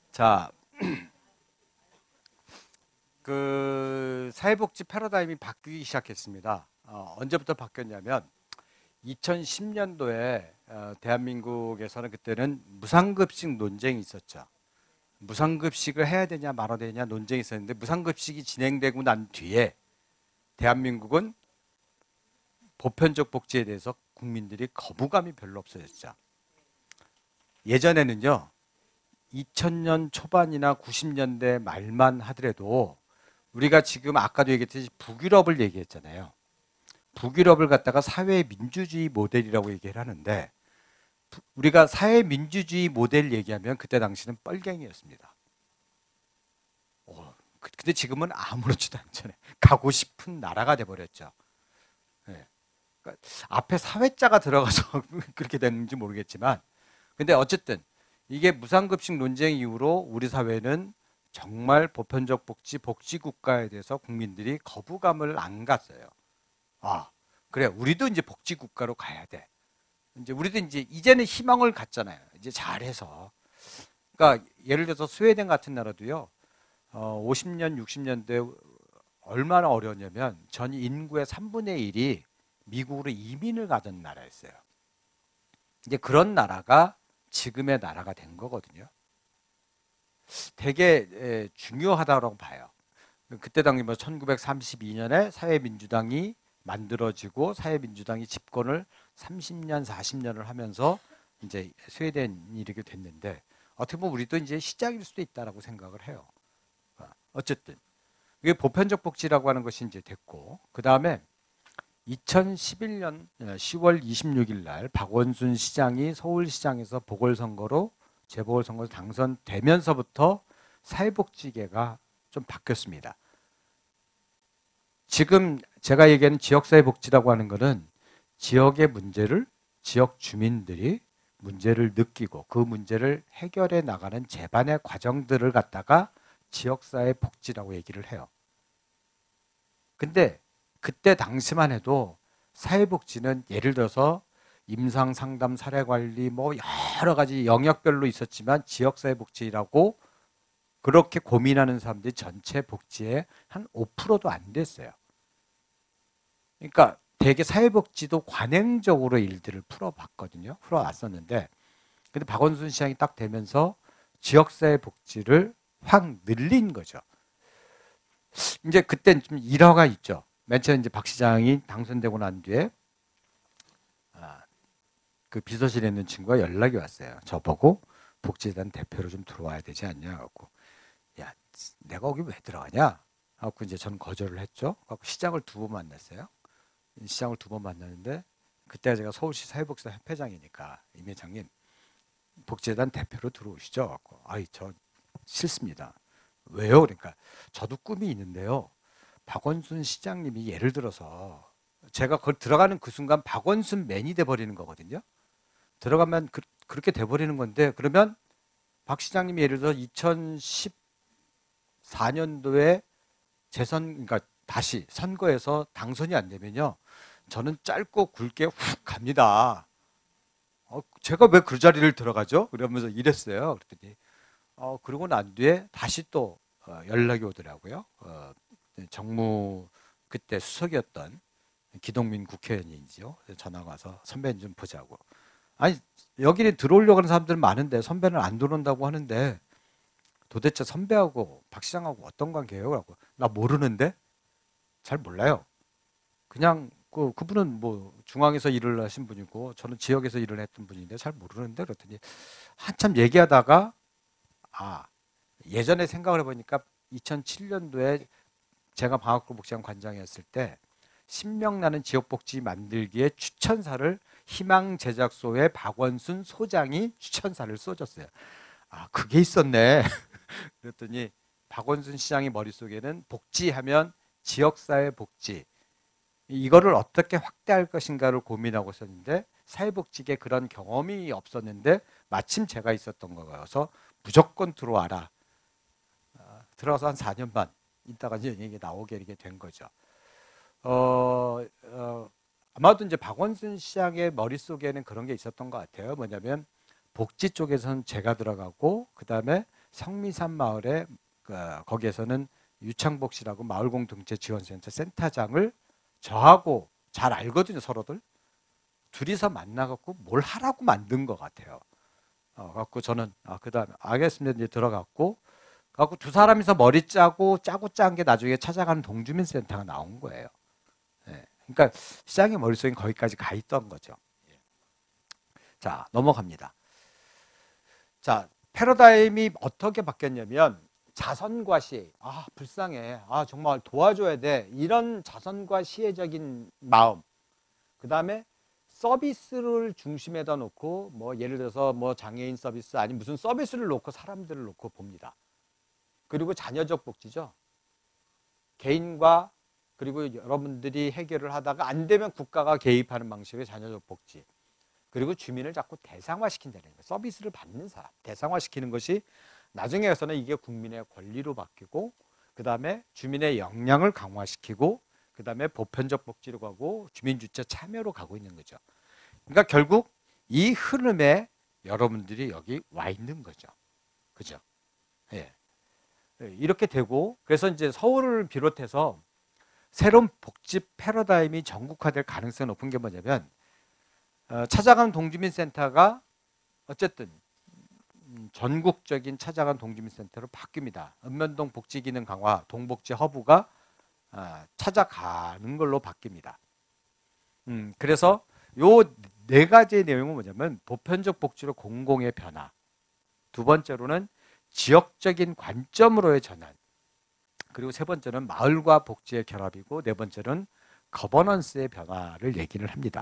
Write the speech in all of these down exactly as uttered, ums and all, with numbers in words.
자, 그 사회복지 패러다임이 바뀌기 시작했습니다. 어, 언제부터 바뀌었냐면 이천십 년도에 어, 대한민국에서는 그때는 무상급식 논쟁이 있었죠. 무상급식을 해야 되냐 말아야 되냐 논쟁이 있었는데 무상급식이 진행되고 난 뒤에 대한민국은 보편적 복지에 대해서 국민들이 거부감이 별로 없어졌죠. 예전에는요. 이천 년 초반이나 구십 년대 말만 하더라도 우리가 지금 아까도 얘기했듯이 북유럽을 얘기했잖아요. 북유럽을 갖다가 사회민주주의 모델이라고 얘기를 하는데 우리가 사회민주주의 모델 얘기하면 그때 당시는 뻘갱이였습니다. 오, 근데 지금은 아무렇지도 않잖아요. 가고 싶은 나라가 돼버렸죠. 네. 그러니까 앞에 사회자가 들어가서 그렇게 됐는지 모르겠지만 근데 어쨌든 이게 무상급식 논쟁 이후로 우리 사회는 정말 보편적 복지, 복지국가에 대해서 국민들이 거부감을 안 갔어요. 아, 그래, 우리도 이제 복지국가로 가야 돼. 이제 우리도 이제 이제는 희망을 갖잖아요. 이제 잘해서. 그러니까 예를 들어서 스웨덴 같은 나라도요. 어, 오십 년, 육십 년대 얼마나 어려웠냐면 전 인구의 삼분의 일이 미국으로 이민을 가던 나라였어요. 이제 그런 나라가 지금의 나라가 된 거거든요. 되게 중요하다고 봐요. 그때 당시 뭐 천구백삼십이 년에 사회민주당이 만들어지고 사회민주당이 집권을 삼십 년, 사십 년을 하면서 이제 스웨덴이 이렇게 됐는데 어떻게 보면 우리도 이제 시작일 수도 있다라고 생각을 해요. 어쨌든 이게 보편적 복지라고 하는 것이 이제 됐고 그 다음에 이천십일 년 시월 이십육 일 날 박원순 시장이 서울시장에서 보궐선거로 재보궐선거에서 당선되면서부터 사회복지계가 좀 바뀌었습니다. 지금 제가 얘기하는 지역사회복지라고 하는 것은 지역의 문제를 지역 주민들이 문제를 느끼고 그 문제를 해결해 나가는 제반의 과정들을 갖다가 지역사회복지라고 얘기를 해요. 근데 그때 당시만 해도 사회복지는 예를 들어서 임상상담, 사례관리 뭐 여러 가지 영역별로 있었지만 지역사회복지라고 그렇게 고민하는 사람들이 전체 복지의 한 오 퍼센트도 안 됐어요. 그러니까 되게 사회복지도 관행적으로 일들을 풀어봤거든요. 풀어왔었는데 근데 박원순 시장이 딱 되면서 지역사회복지를 확 늘린 거죠. 이제 그때 좀 일화가 있죠. 맨 처음 이제 박 시장이 당선되고 난 뒤에 아, 그 비서실에 있는 친구가 연락이 왔어요. 저보고 복지단 대표로 좀 들어와야 되지 않냐 하고 야 내가 거기 왜 들어가냐 하고 이제 저는 거절을 했죠. 하고 시장을 두 번 만났어요. 시장을 두 번 만났는데 그때 제가 서울시 사회복지단 협회장이니까 임 회장님 복지단 대표로 들어오시죠. 하고 아이 저 싫습니다. 왜요? 그러니까 저도 꿈이 있는데요. 박원순 시장님이 예를 들어서 제가 거기 들어가는 그 순간 박원순 맨이 돼버리는 거거든요. 들어가면 그, 그렇게 돼버리는 건데 그러면 박 시장님이 예를 들어 이천십사 년도에 재선 그러니까 다시 선거에서 당선이 안 되면요. 저는 짧고 굵게 훅 갑니다. 어, 제가 왜 그 자리를 들어가죠? 그러면서 이랬어요. 그랬더니 어, 그러고 난 뒤에 다시 또 어, 연락이 오더라고요. 어, 정무 그때 수석이었던 기동민 국회의원이죠. 전화가 와서 선배님 좀 보자고. 아니 여기 들어오려고 하는 사람들은 많은데 선배는 안 들어온다고 하는데 도대체 선배하고 박 시장하고 어떤 관계예요? 라고 나 모르는데 잘 몰라요. 그냥 그 그분은 뭐 중앙에서 일을 하신 분이고 저는 지역에서 일을 했던 분인데 잘 모르는데 그랬더니 한참 얘기하다가 아 예전에 생각을 해보니까 이천칠 년도에 제가 방학로복지관 관장이었을 때 신명나는 지역복지 만들기에 추천사를 희망제작소의 박원순 소장이 추천사를 써줬어요. 아 그게 있었네. 그랬더니 박원순 시장의 머릿속에는 복지하면 지역사회 복지 이거를 어떻게 확대할 것인가를 고민하고 있었는데 사회복지계 그런 경험이 없었는데 마침 제가 있었던 거여서 무조건 들어와라. 어, 들어와서 한 사 년 반 있다가 이제 이게 나오게 이렇게 된 거죠. 어, 어, 아마도 이제 박원순 시장의 머릿속에는 그런 게 있었던 것 같아요. 뭐냐면 복지 쪽에서는 제가 들어가고 그 다음에 성미산 마을에 그, 거기에서는 유창복 씨라고 마을공동체 지원센터 센터장을 저하고 잘 알거든요, 서로들. 둘이서 만나갖고 뭘 하라고 만든 것 같아요. 어, 갖고 저는 아, 그다음에 알겠습니다. 이제 들어갔고, 갖고 두 사람이서 머리 짜고 짜고 짠 게 나중에 찾아가는 동주민센터가 나온 거예요. 예. 그러니까 시장의 머릿속에 거기까지 가 있던 거죠. 예. 자, 넘어갑니다. 자, 패러다임이 어떻게 바뀌었냐면 자선과 시혜. 아, 불쌍해. 아, 정말 도와줘야 돼. 이런 자선과 시혜적인 마음. 그 다음에 서비스를 중심에다 놓고 뭐 예를 들어서 뭐 장애인 서비스 아니 무슨 서비스를 놓고 사람들을 놓고 봅니다. 그리고 자녀적 복지죠. 개인과 그리고 여러분들이 해결을 하다가 안 되면 국가가 개입하는 방식의 자녀적 복지. 그리고 주민을 자꾸 대상화시킨다는 거예요. 서비스를 받는 사람, 대상화시키는 것이 나중에 가서는 이게 국민의 권리로 바뀌고 그 다음에 주민의 역량을 강화시키고 그 다음에 보편적 복지로 가고 주민주체 참여로 가고 있는 거죠. 그러니까 결국 이 흐름에 여러분들이 여기 와 있는 거죠. 그죠? 예. 이렇게 되고 그래서 이제 서울을 비롯해서 새로운 복지 패러다임이 전국화될 가능성이 높은 게 뭐냐면 어, 찾아가는 동주민센터가 어쨌든 전국적인 찾아가는 동주민센터로 바뀝니다. 읍면동 복지기능 강화, 동복지 허브가 어, 찾아가는 걸로 바뀝니다. 음, 그래서 요 네 가지의 내용은 뭐냐면 보편적 복지로 공공의 변화, 두 번째로는 지역적인 관점으로의 전환, 그리고 세 번째는 마을과 복지의 결합이고 네 번째는 거버넌스의 변화를 얘기를 합니다.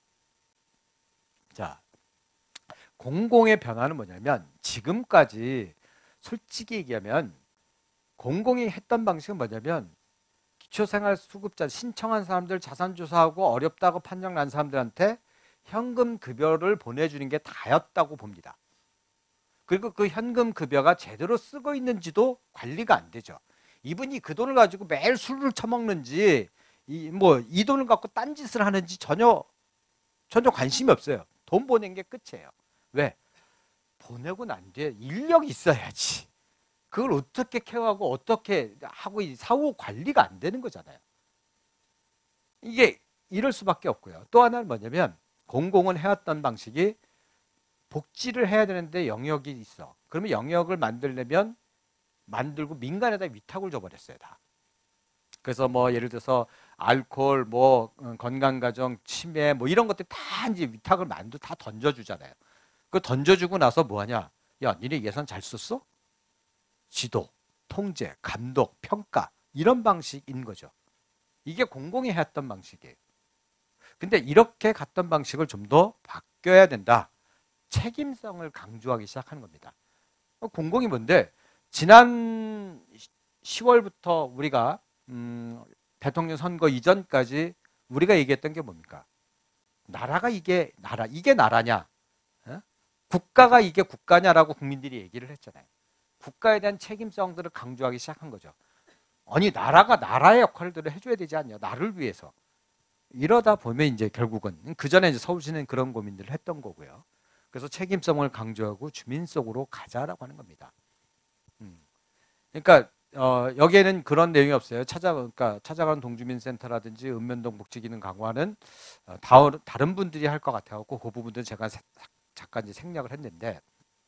자, 공공의 변화는 뭐냐면 지금까지 솔직히 얘기하면 공공이 했던 방식은 뭐냐면 기초생활수급자 신청한 사람들 자산조사하고 어렵다고 판정 난 사람들한테 현금 급여를 보내주는 게 다였다고 봅니다. 그리고 그 현금 급여가 제대로 쓰고 있는지도 관리가 안 되죠. 이분이 그 돈을 가지고 매일 술을 처먹는지 이 뭐 이 돈을 갖고 딴짓을 하는지 전혀 전혀 관심이 없어요. 돈 보낸 게 끝이에요. 왜? 보내고 난 뒤에 인력이 있어야지. 그걸 어떻게 케어하고 어떻게 하고 사후 관리가 안 되는 거잖아요. 이게 이럴 수밖에 없고요. 또 하나는 뭐냐면 공공은 해왔던 방식이 복지를 해야 되는데 영역이 있어. 그러면 영역을 만들려면 만들고 민간에다 위탁을 줘버렸어요, 다. 그래서 뭐 예를 들어서 알코올, 뭐 건강가정, 치매, 뭐 이런 것들 다 이제 위탁을 만들 다 던져주잖아요. 그 던져주고 나서 뭐 하냐? 야, 니네 예산 잘 썼어? 지도, 통제, 감독, 평가 이런 방식인 거죠. 이게 공공이 했던 방식이에요. 근데 이렇게 갔던 방식을 좀 더 바뀌어야 된다. 책임성을 강조하기 시작하는 겁니다. 공공이 뭔데? 지난 시월부터 우리가 음, 대통령 선거 이전까지 우리가 얘기했던 게 뭡니까? 나라가 이게 나라, 이게 나라냐? 어? 국가가 이게 국가냐라고 국민들이 얘기를 했잖아요. 국가에 대한 책임성들을 강조하기 시작한 거죠. 아니, 나라가 나라의 역할들을 해줘야 되지 않냐? 나를 위해서. 이러다 보면 이제 결국은 그 전에 이제 서울시는 그런 고민들을 했던 거고요. 그래서 책임성을 강조하고 주민 속으로 가자라고 하는 겁니다. 음. 그러니까 어, 여기에는 그런 내용이 없어요. 찾아 그러니까 찾아가는 동주민센터라든지 읍면동 복지기능 강화는 어, 다, 다른 분들이 할 것 같아갖고 그 부분들은 제가 세, 잠깐 이제 생략을 했는데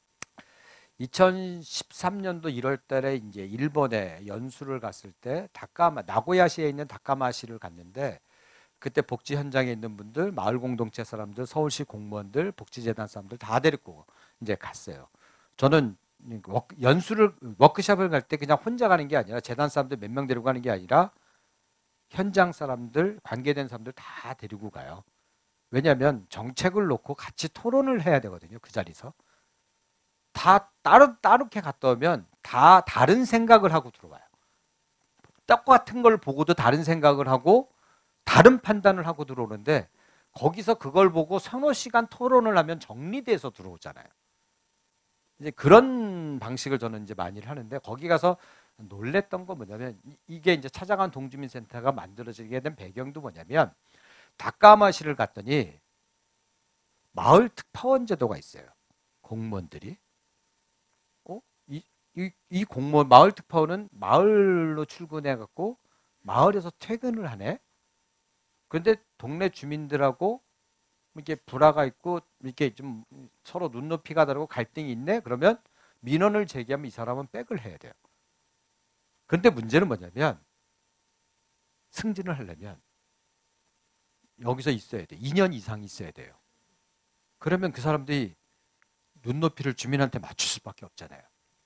이천십삼 년도 일월 달에 이제 일본에 연수를 갔을 때 다카마 나고야시에 있는 다카마시를 갔는데. 그때 복지 현장에 있는 분들, 마을 공동체 사람들, 서울시 공무원들, 복지재단 사람들 다 데리고 이제 갔어요. 저는 연수를 워크숍을 갈 때 그냥 혼자 가는 게 아니라 재단 사람들 몇 명 데리고 가는 게 아니라 현장 사람들, 관계된 사람들 다 데리고 가요. 왜냐하면 정책을 놓고 같이 토론을 해야 되거든요. 그 자리에서. 다 따로 따로게 갔다 오면 다 다른 생각을 하고 들어와요. 똑같은 걸 보고도 다른 생각을 하고 다른 판단을 하고 들어오는데 거기서 그걸 보고 서너 시간 토론을 하면 정리돼서 들어오잖아요. 이제 그런 방식을 저는 이제 많이 하는데 거기 가서 놀랬던 건 뭐냐면 이게 이제 찾아간 동주민센터가 만들어지게 된 배경도 뭐냐면 다카마시를 갔더니 마을 특파원 제도가 있어요. 공무원들이. 어? 이 이, 이 공무원 마을 특파원은 마을로 출근해 갖고 마을에서 퇴근을 하네. 그런데 동네 주민들하고 이렇게 불화가 있고 이렇게 좀 서로 눈높이가 다르고 갈등이 있네. 그러면 민원을 제기하면 이 사람은 백을 해야 돼요. 그런데 문제는 뭐냐면 승진을 하려면 여기서 있어야 돼. 이 년 이상 있어야 돼요. 그러면 그 사람들이 눈높이를 주민한테 맞출 수밖에 없잖아요.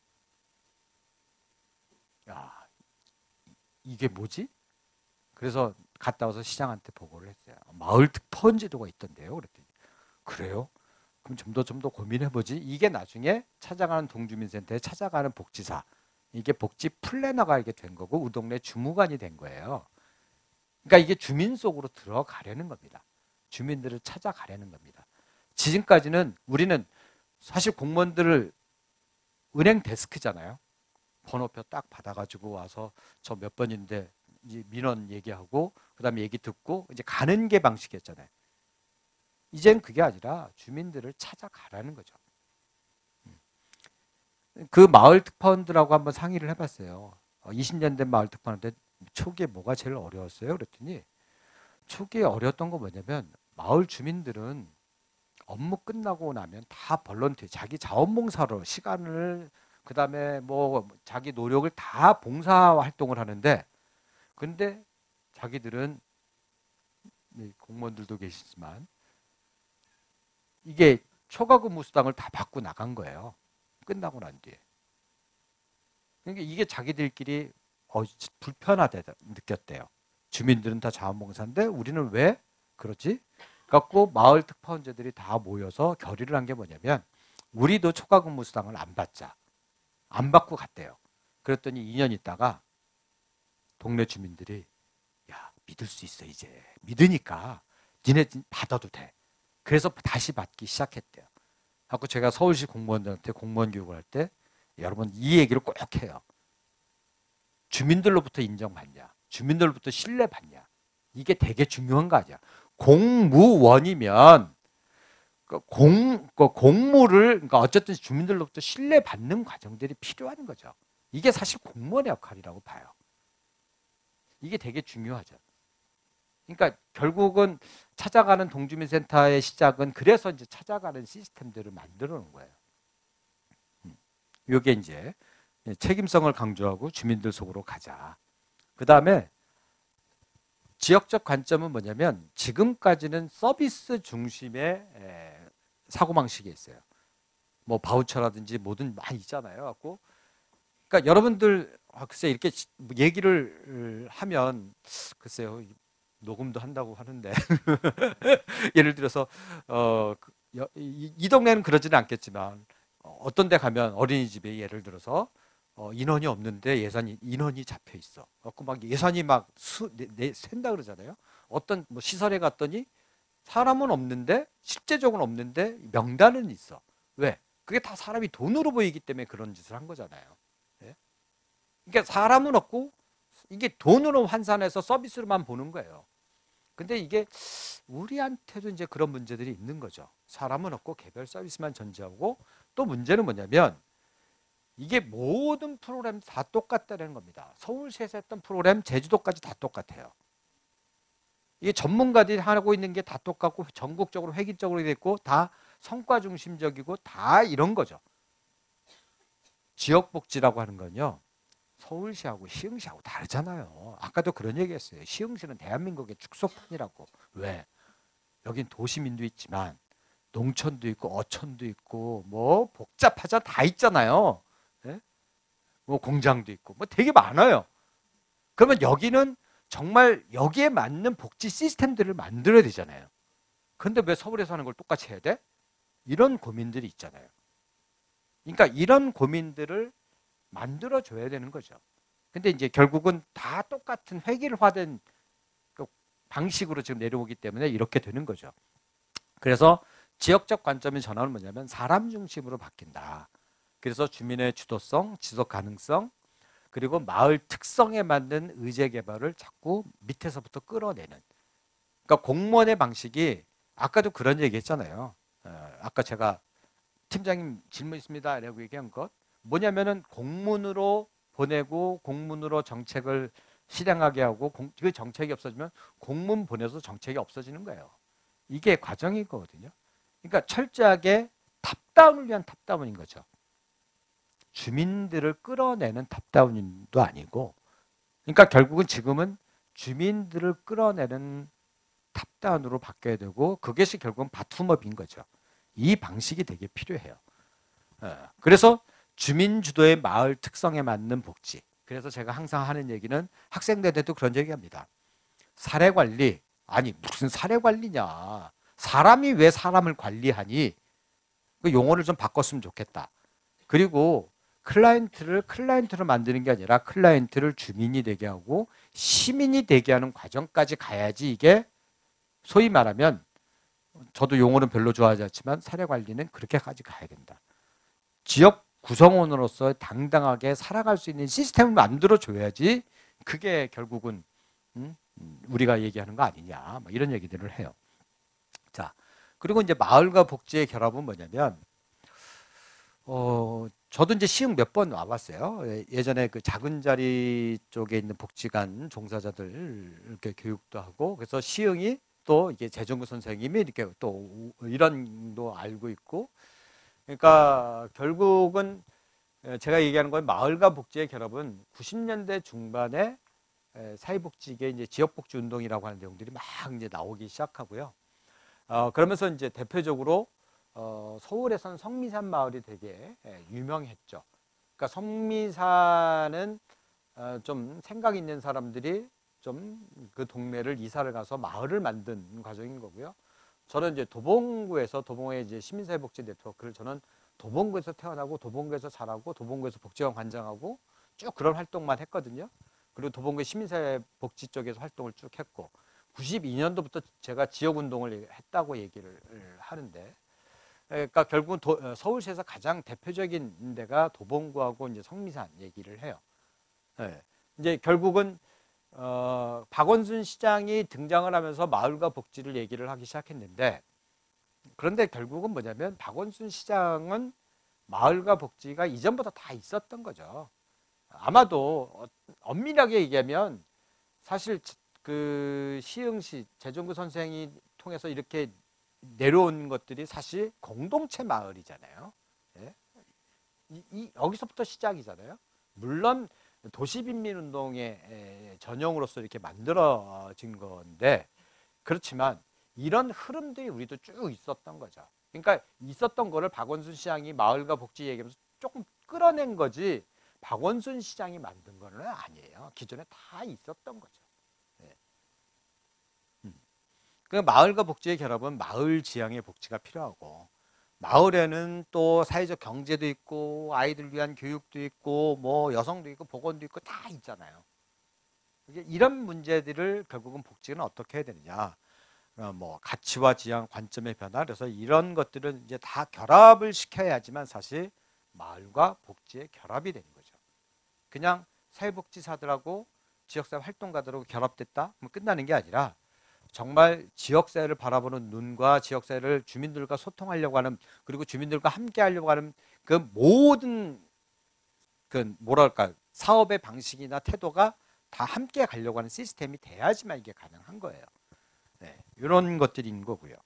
야, 이게 뭐지? 그래서 갔다 와서 시장한테 보고를 했어요. 마을 특파원 제도가 있던데요. 그랬더니 그래요? 그럼 좀 더 좀 더 고민해보지. 이게 나중에 찾아가는 동주민센터에 찾아가는 복지사, 이게 복지 플래너가 이게 된 거고 우리 동네 주무관이 된 거예요. 그러니까 이게 주민 속으로 들어가려는 겁니다. 주민들을 찾아가려는 겁니다. 지금까지는 우리는 사실 공무원들을 은행 데스크잖아요. 번호표 딱 받아가지고 와서 저 몇 번인데 이제 민원 얘기하고 그다음에 얘기 듣고 이제 가는 게 방식이었잖아요. 이젠 그게 아니라 주민들을 찾아가라는 거죠. 그 마을 특파원들하고 한번 상의를 해봤어요. 이십 년 된 마을 특파원한테 초기에 뭐가 제일 어려웠어요? 그랬더니 초기에 어려웠던 거 뭐냐면 마을 주민들은 업무 끝나고 나면 다 벌런티어 자기 자원봉사로 시간을 그다음에 뭐 자기 노력을 다 봉사 활동을 하는데 근데 자기들은 공무원들도 계시지만 이게 초과 근무 수당을 다 받고 나간 거예요. 끝나고 난 뒤에. 그러니까 이게 자기들끼리 어, 불편하다 느꼈대요. 주민들은 다 자원봉사인데 우리는 왜 그러지? 그래갖고 마을 특파원제들이 다 모여서 결의를 한 게 뭐냐면 우리도 초과 근무 수당을 안 받자. 안 받고 갔대요. 그랬더니 이 년 있다가 동네 주민들이 야 믿을 수 있어 이제. 믿으니까 니네 받아도 돼. 그래서 다시 받기 시작했대요. 하고 제가 서울시 공무원들한테 공무원 교육을 할 때 여러분 이 얘기를 꼭 해요. 주민들로부터 인정받냐. 주민들로부터 신뢰받냐. 이게 되게 중요한 거 아니야. 공무원이면 공, 공무를 그러니까 어쨌든 주민들로부터 신뢰받는 과정들이 필요한 거죠. 이게 사실 공무원의 역할이라고 봐요. 이게 되게 중요하죠. 그러니까 결국은 찾아가는 동주민센터의 시작은 그래서 이제 찾아가는 시스템들을 만들어 놓은 거예요. 이게 이제 책임성을 강조하고 주민들 속으로 가자. 그 다음에 지역적 관점은 뭐냐면 지금까지는 서비스 중심의 사고방식이 있어요. 뭐 바우처라든지 뭐든 많이 있잖아요. 갖고 그러니까 여러분들 아, 글쎄 이렇게 얘기를 하면 글쎄요 녹음도 한다고 하는데 예를 들어서 어, 이, 이 동네는 그러지는 않겠지만 어떤 데 가면 어린이집에 예를 들어서 어, 인원이 없는데 예산이 인원이 잡혀 있어. 그막 예산이 막 수, 내, 내, 샌다 그러잖아요. 어떤 뭐 시설에 갔더니 사람은 없는데 실제적으로는 없는데 명단은 있어. 왜? 그게 다 사람이 돈으로 보이기 때문에 그런 짓을 한 거잖아요. 네? 그러니까 사람은 없고 이게 돈으로 환산해서 서비스로만 보는 거예요. 근데 이게 우리한테도 이제 그런 문제들이 있는 거죠. 사람은 없고 개별 서비스만 전제하고 또 문제는 뭐냐면 이게 모든 프로그램 다 똑같다는 겁니다. 서울시에서 했던 프로그램 제주도까지 다 똑같아요. 이게 전문가들이 하고 있는 게 다 똑같고 전국적으로 획일적으로 됐고 다 성과 중심적이고 다 이런 거죠. 지역복지라고 하는 건요. 서울시하고 시흥시하고 다르잖아요. 아까도 그런 얘기했어요. 시흥시는 대한민국의 축소판이라고. 왜? 여긴 도시민도 있지만 농촌도 있고 어촌도 있고 뭐 복잡하자 다 있잖아요. 네? 뭐 공장도 있고 뭐 되게 많아요. 그러면 여기는 정말 여기에 맞는 복지 시스템들을 만들어야 되잖아요. 근데 왜 서울에서 하는 걸 똑같이 해야 돼? 이런 고민들이 있잖아요. 그러니까 이런 고민들을 만들어줘야 되는 거죠. 근데 이제 결국은 다 똑같은 획일화된 방식으로 지금 내려오기 때문에 이렇게 되는 거죠. 그래서 지역적 관점의 전환은 뭐냐면 사람 중심으로 바뀐다. 그래서 주민의 주도성, 지속 가능성, 그리고 마을 특성에 맞는 의제 개발을 자꾸 밑에서부터 끌어내는. 그러니까 공무원의 방식이 아까도 그런 얘기 했잖아요. 어, 아까 제가 팀장님 질문 있습니다. 라고 얘기한 것. 뭐냐면은 공문으로 보내고 공문으로 정책을 실행하게 하고 공, 그 정책이 없어지면 공문 보내서 정책이 없어지는 거예요. 이게 과정인 거거든요. 그러니까 철저하게 탑다운을 위한 탑다운인 거죠. 주민들을 끌어내는 탑다운도 아니고, 그러니까 결국은 지금은 주민들을 끌어내는 탑다운으로 바뀌어야 되고, 그것이 결국은 바텀업인 거죠. 이 방식이 되게 필요해요. 그래서 주민 주도의 마을 특성에 맞는 복지. 그래서 제가 항상 하는 얘기는 학생들 때도 그런 얘기합니다. 사례 관리, 아니 무슨 사례 관리냐. 사람이 왜 사람을 관리하니? 그 용어를 좀 바꿨으면 좋겠다. 그리고 클라이언트를 클라이언트로 만드는 게 아니라 클라이언트를 주민이 되게 하고 시민이 되게 하는 과정까지 가야지 이게 소위 말하면, 저도 용어는 별로 좋아하지 않지만 사례 관리는 그렇게까지 가야 된다. 지역 구성원으로서 당당하게 살아갈 수 있는 시스템을 만들어줘야지 그게 결국은 음? 우리가 얘기하는 거 아니냐, 뭐 이런 얘기들을 해요. 자, 그리고 이제 마을과 복지의 결합은 뭐냐면, 어, 저도 이제 시흥 몇 번 와봤어요. 예전에 그 작은 자리 쪽에 있는 복지관 종사자들 이렇게 교육도 하고, 그래서 시흥이 또 이게 재정구 선생님이 이렇게 또 이런 도 알고 있고, 그러니까 결국은 제가 얘기하는 건 마을과 복지의 결합은 구십 년대 중반에 사회복지계 이제 지역복지 운동이라고 하는 내용들이 막 이제 나오기 시작하고요. 어, 그러면서 이제 대표적으로 어, 서울에선 성미산 마을이 되게 유명했죠. 그러니까 성미산은 어, 좀 생각 있는 사람들이 좀 그 동네를 이사를 가서 마을을 만든 과정인 거고요. 저는 이제 도봉구에서 도봉구의 이제 시민사회복지 네트워크를 저는 도봉구에서 태어나고 도봉구에서 자라고 도봉구에서 복지관 관장하고 쭉 그런 활동만 했거든요. 그리고 도봉구 시민사회복지 쪽에서 활동을 쭉 했고, 구십이 년도부터 제가 지역운동을 했다고 얘기를 하는데, 그러니까 결국은 도, 서울시에서 가장 대표적인 데가 도봉구하고 이제 성미산 얘기를 해요. 네. 이제 결국은 어, 박원순 시장이 등장을 하면서 마을과 복지를 얘기를 하기 시작했는데, 그런데 결국은 뭐냐면 박원순 시장은 마을과 복지가 이전부터 다 있었던 거죠. 아마도 엄밀하게 얘기하면 사실 그 시흥시 재정구 선생이 통해서 이렇게 내려온 것들이 사실 공동체 마을이잖아요. 예? 이, 이, 여기서부터 시작이잖아요. 물론 도시빈민운동의 전형으로서 이렇게 만들어진 건데, 그렇지만 이런 흐름들이 우리도 쭉 있었던 거죠. 그러니까 있었던 거를 박원순 시장이 마을과 복지 얘기하면서 조금 끌어낸 거지, 박원순 시장이 만든 거는 아니에요. 기존에 다 있었던 거죠. 네. 음. 그 마을과 복지의 결합은 마을 지향의 복지가 필요하고, 마을에는 또 사회적 경제도 있고 아이들 위한 교육도 있고 뭐 여성도 있고 보건도 있고 다 있잖아요. 이런 문제들을 결국은 복지는 어떻게 해야 되느냐, 어, 뭐 가치와 지향 관점의 변화, 그래서 이런 것들은 이제 다 결합을 시켜야지만 사실 마을과 복지의 결합이 되는 거죠. 그냥 사회복지사들하고 지역사회 활동가들하고 결합됐다 뭐 끝나는 게 아니라, 정말 지역사회를 바라보는 눈과 지역사회를 주민들과 소통하려고 하는, 그리고 주민들과 함께 하려고 하는 그 모든 그 뭐랄까 사업의 방식이나 태도가 다 함께 가려고 하는 시스템이 돼야지만 이게 가능한 거예요. 네, 이런 것들인 거고요.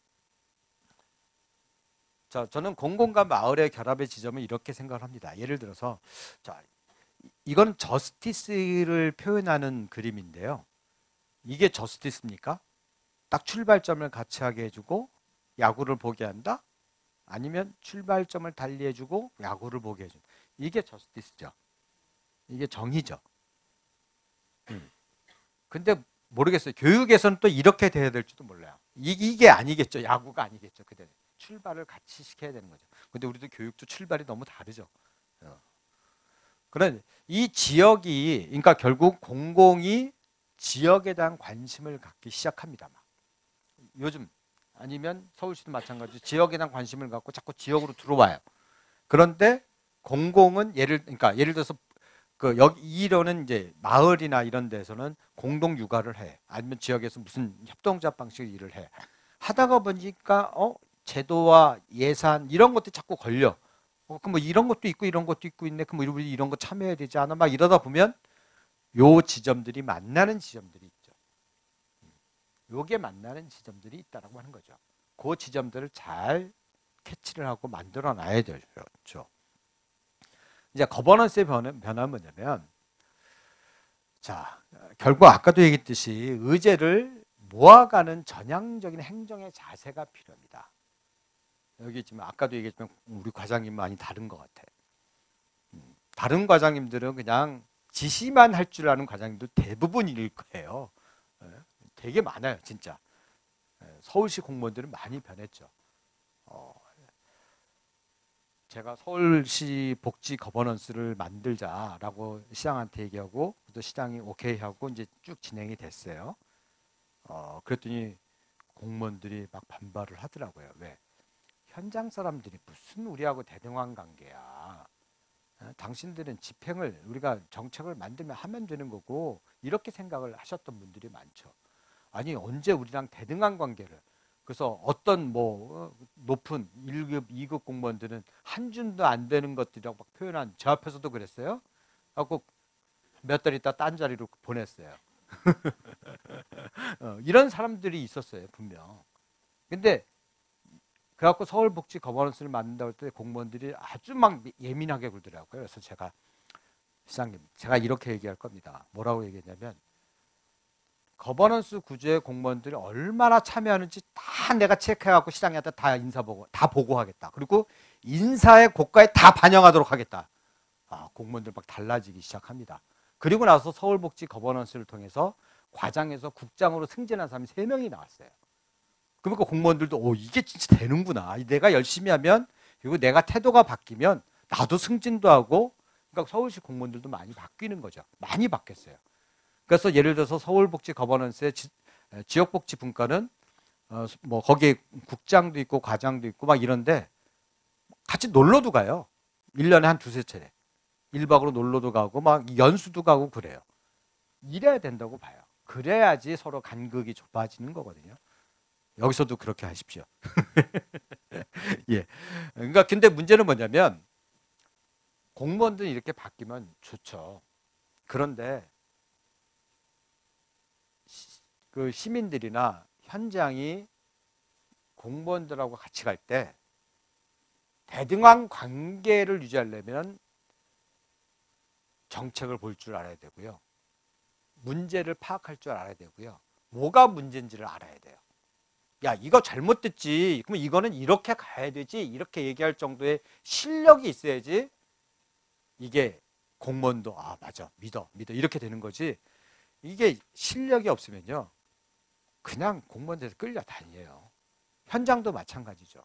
자, 저는 공공과 마을의 결합의 지점을 이렇게 생각을 합니다. 예를 들어서, 자, 이건 저스티스를 표현하는 그림인데요. 이게 저스티스입니까? 딱 출발점을 같이 하게 해주고 야구를 보게 한다? 아니면 출발점을 달리 해주고 야구를 보게 해준다. 이게 저스티스죠. 이게 정의죠. 음. 근데 모르겠어요. 교육에서는 또 이렇게 돼야 될지도 몰라요. 이, 이게 아니겠죠. 야구가 아니겠죠. 그대로 출발을 같이 시켜야 되는 거죠. 근데 우리도 교육도 출발이 너무 다르죠. 어. 그런 이 지역이, 그러니까 결국 공공이 지역에 대한 관심을 갖기 시작합니다. 요즘 아니면 서울시도 마찬가지, 지역에 대한 관심을 갖고 자꾸 지역으로 들어와요. 그런데 공공은 예를 그러니까 예를 들어서 그 여기 이론은 이제 마을이나 이런 데서는 공동 육아를 해, 아니면 지역에서 무슨 협동조합 방식의 일을 해. 하다가 보니까 어 제도와 예산 이런 것들이 자꾸 걸려. 어, 그럼 뭐 이런 것도 있고 이런 것도 있고 있네. 그럼 우리 이런 거 참여해야 되지 않아? 막 이러다 보면 요 지점들이 만나는 지점들이 있죠. 요게 만나는 지점들이 있다라고 하는 거죠. 그 지점들을 잘 캐치를 하고 만들어 놔야 되죠. 이제 거버넌스의 변화는, 변화는 뭐냐면, 자, 결국 아까도 얘기했듯이 의제를 모아가는 전향적인 행정의 자세가 필요합니다. 여기 지금 아까도 얘기했지만 우리 과장님 많이 다른 것 같아. 다른 과장님들은 그냥 지시만 할 줄 아는 과장님들 대부분일 거예요. 되게 많아요, 진짜. 서울시 공무원들은 많이 변했죠. 어, 제가 서울시 복지 거버넌스를 만들자라고 시장한테 얘기하고 또 시장이 오케이 하고 이제 쭉 진행이 됐어요. 어, 그랬더니 공무원들이 막 반발을 하더라고요. 왜? 현장 사람들이 무슨 우리하고 대등한 관계야. 어, 당신들은 집행을 우리가 정책을 만들면 하면 되는 거고 이렇게 생각을 하셨던 분들이 많죠. 아니 언제 우리랑 대등한 관계를. 그래서 어떤 뭐 높은 일 급, 이 급 공무원들은 한 줌도 안 되는 것들이라고 막 표현한 저 앞에서도 그랬어요. 하고 몇 달 있다 딴 자리로 보냈어요. 어, 이런 사람들이 있었어요, 분명. 근데 그래갖고 서울복지 거버넌스를 만든다고 할 때 공무원들이 아주 막 예민하게 굴더라고요. 그래서 제가 시장님, 제가 이렇게 얘기할 겁니다. 뭐라고 얘기했냐면 거버넌스 구조의 공무원들이 얼마나 참여하는지 다 내가 체크해갖고 시장한테 다 인사 보고 다 보고하겠다. 그리고 인사의 고가에 다 반영하도록 하겠다. 아, 공무원들 막 달라지기 시작합니다. 그리고 나서 서울복지 거버넌스를 통해서 과장에서 국장으로 승진한 사람이 세 명이 나왔어요. 그러니까 공무원들도 오, 이게 진짜 되는구나. 내가 열심히 하면 그리고 내가 태도가 바뀌면 나도 승진도 하고 그러니까 서울시 공무원들도 많이 바뀌는 거죠. 많이 바뀌었어요. 그래서 예를 들어서 서울복지 거버넌스의 지, 지역복지 분과는 어, 뭐 거기에 국장도 있고 과장도 있고 막 이런데 같이 놀러도 가요. 일 년에 한 두세 차례. 일 박으로 놀러도 가고 막 연수도 가고 그래요. 이래야 된다고 봐요. 그래야지 서로 간극이 좁아지는 거거든요. 여기서도 그렇게 하십시오. 예. 그러니까 근데 문제는 뭐냐면 공무원들이 이렇게 바뀌면 좋죠. 그런데 그 시민들이나 현장이 공무원들하고 같이 갈 때 대등한 관계를 유지하려면 정책을 볼 줄 알아야 되고요. 문제를 파악할 줄 알아야 되고요. 뭐가 문제인지를 알아야 돼요. 야, 이거 잘못됐지. 그럼 이거는 이렇게 가야 되지. 이렇게 얘기할 정도의 실력이 있어야지 이게 공무원도 아, 맞아. 믿어. 믿어. 이렇게 되는 거지. 이게 실력이 없으면요. 그냥 공무원들에서 끌려다녀요. 현장도 마찬가지죠.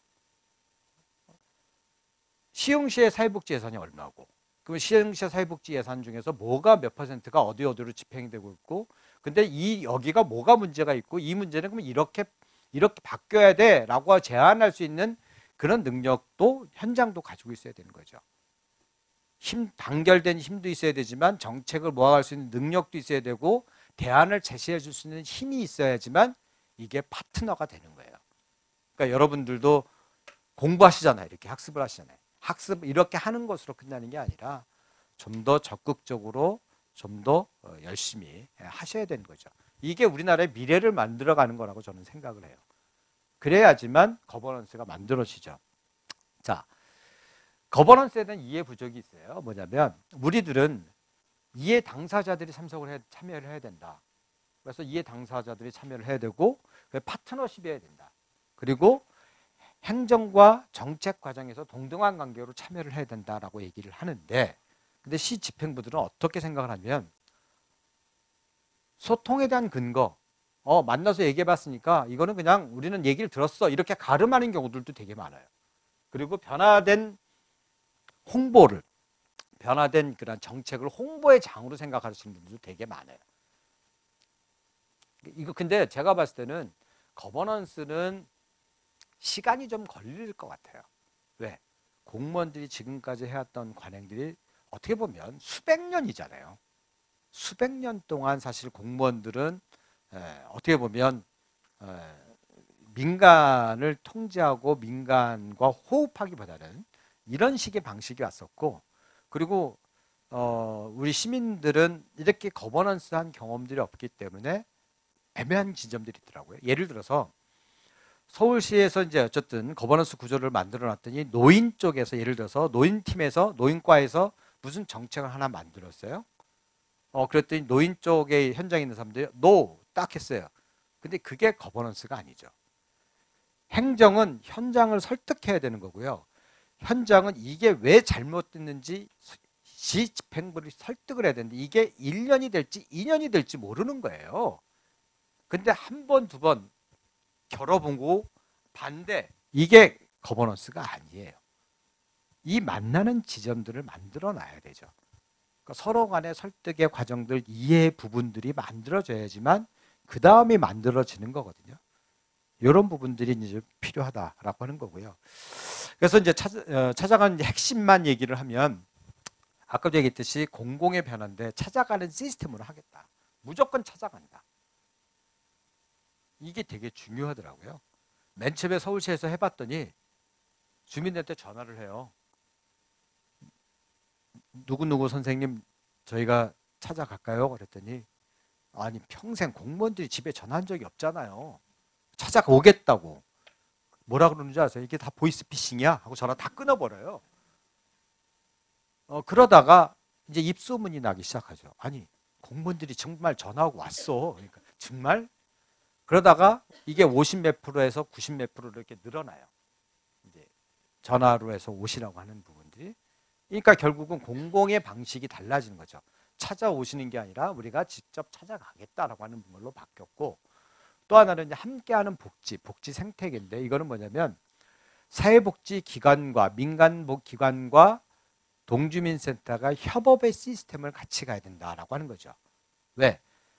시흥시의 사회복지 예산이 얼마고 그럼 시흥시 사회복지 예산 중에서 뭐가 몇 퍼센트가 어디 어디로 집행이 되고 있고 근데 이 여기가 뭐가 문제가 있고 이 문제는 그럼 이렇게 이렇게 바뀌어야 돼 라고 제안할 수 있는 그런 능력도 현장도 가지고 있어야 되는 거죠. 힘, 단결된 힘도 있어야 되지만 정책을 모아갈 수 있는 능력도 있어야 되고 대안을 제시해 줄 수 있는 힘이 있어야지만 이게 파트너가 되는 거예요. 그러니까 여러분들도 공부하시잖아요. 이렇게 학습을 하시잖아요. 학습 이렇게 하는 것으로 끝나는 게 아니라 좀 더 적극적으로 좀 더 열심히 하셔야 되는 거죠. 이게 우리나라의 미래를 만들어가는 거라고 저는 생각을 해요. 그래야지만 거버넌스가 만들어지죠. 자, 거버넌스에 대한 이해 부족이 있어요. 뭐냐면 우리들은 이해 당사자들이 참석을 해, 참여를 해야 된다. 그래서 이해 당사자들이 참여를 해야 되고 파트너십이 해야 된다. 그리고 행정과 정책 과정에서 동등한 관계로 참여를 해야 된다라고 얘기를 하는데 근데 시 집행부들은 어떻게 생각을 하면 소통에 대한 근거 어 만나서 얘기해 봤으니까 이거는 그냥 우리는 얘기를 들었어 이렇게 가름하는 경우들도 되게 많아요. 그리고 변화된 홍보를 변화된 그런 정책을 홍보의 장으로 생각하시는 분들도 되게 많아요. 이거 근데 제가 봤을 때는 거버넌스는 시간이 좀 걸릴 것 같아요. 왜? 공무원들이 지금까지 해왔던 관행들이 어떻게 보면 수백 년이잖아요. 수백 년 동안 사실 공무원들은 에, 어떻게 보면 에, 민간을 통제하고 민간과 호흡하기보다는 이런 식의 방식이 왔었고, 그리고 어, 우리 시민들은 이렇게 거버넌스한 경험들이 없기 때문에 애매한 지점들이 있더라고요. 예를 들어서 서울시에서 이제 어쨌든 거버넌스 구조를 만들어 놨더니 노인 쪽에서 예를 들어서 노인팀에서 노인과에서 무슨 정책을 하나 만들었어요. 어, 그랬더니 노인 쪽에 현장에 있는 사람들이 노! 딱 했어요. 근데 그게 거버넌스가 아니죠. 행정은 현장을 설득해야 되는 거고요. 현장은 이게 왜 잘못됐는지 시 집행부를 설득을 해야 되는데 이게 일 년이 될지 이 년이 될지 모르는 거예요. 근데 한 번, 두 번 겨뤄보고 반대. 이게 거버넌스가 아니에요. 이 만나는 지점들을 만들어 놔야 되죠. 그러니까 서로 간의 설득의 과정들, 이해의 부분들이 만들어져야지만 그 다음이 만들어지는 거거든요. 이런 부분들이 이제 필요하다라고 하는 거고요. 그래서 이제 찾아, 어, 찾아가는 핵심만 얘기를 하면 아까도 얘기했듯이 공공의 변화인데 찾아가는 시스템으로 하겠다. 무조건 찾아간다. 이게 되게 중요하더라고요. 맨 처음에 서울시에서 해봤더니 주민들한테 전화를 해요. 누구누구 선생님 저희가 찾아갈까요? 그랬더니 아니 평생 공무원들이 집에 전화한 적이 없잖아요. 찾아오겠다고. 뭐라 그러는지 아세요? 이게 다 보이스피싱이야? 하고 전화 다 끊어버려요. 어, 그러다가 이제 입소문이 나기 시작하죠. 아니 공무원들이 정말 전화하고 왔어. 그러니까 정말? 그러다가 이게 오십 몇 프로에서 구십 몇 프로 이렇게 늘어나요. 이제 전화로 해서 오시라고 하는 부분들이. 그러니까 결국은 공공의 방식이 달라지는 거죠. 찾아오시는 게 아니라 우리가 직접 찾아가겠다라고 하는 걸로 바뀌었고, 또 하나는 이제 함께하는 복지, 복지 생태계인데 이거는 뭐냐면 사회복지기관과 민간기관과 동주민센터가 협업의 시스템을 같이 가야 된다라고 하는 거죠. 왜?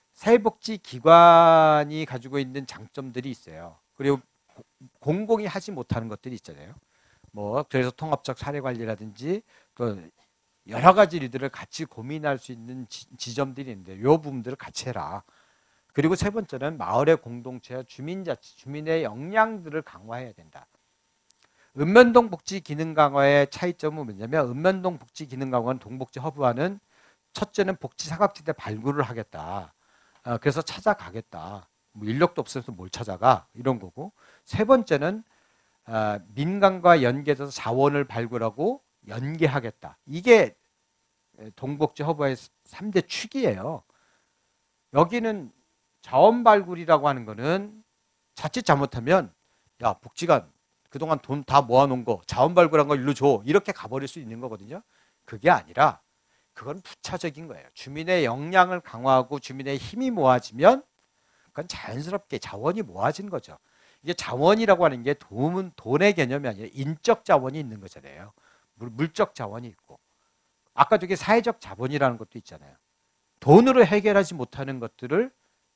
사회복지기관이 가지고 있는 장점들이 있어요. 그리고 공공이 하지 못하는 것들이 있잖아요. 뭐 그래서 통합적 사례관리라든지 또 여러 가지 일들을 같이 고민할 수 있는 지, 지점들이 있는데 이 부분들을 같이 해라. 그리고 세 번째는 마을의 공동체와 주민자치, 주민의 역량들을 강화해야 된다. 읍면동 복지 기능 강화의 차이점은 뭐냐면 읍면동 복지 기능 강화는 동복지 허브와는 첫째는 복지 사각지대 발굴을 하겠다. 아, 그래서 찾아가겠다. 뭐 인력도 없어서 뭘 찾아가 이런 거고, 세 번째는 아, 민간과 연계해서 자원을 발굴하고 연계하겠다. 이게 동복지 허브의 삼 대 축이에요. 여기는 자원 발굴이라고 하는 거는 자칫 잘못하면 야 복지관 그동안 돈 다 모아놓은 거 자원 발굴한 거 일로 줘 이렇게 가버릴 수 있는 거거든요. 그게 아니라 그건 부차적인 거예요. 주민의 역량을 강화하고 주민의 힘이 모아지면 그건 자연스럽게 자원이 모아진 거죠. 이게 자원이라고 하는 게 돈은 돈의 개념이 아니라 인적 자원이 있는 거잖아요. 물, 물적 자원이 있고, 아까 저게 사회적 자본이라는 것도 있잖아요. 돈으로 해결하지 못하는 것들을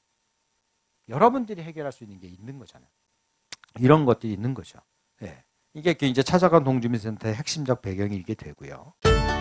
여러분들이 해결할 수 있는 게 있는 거잖아요. 이런 것들이 있는 거죠. 네. 이게 이제 찾아간 동주민센터의 핵심적 배경이 이게 되고요.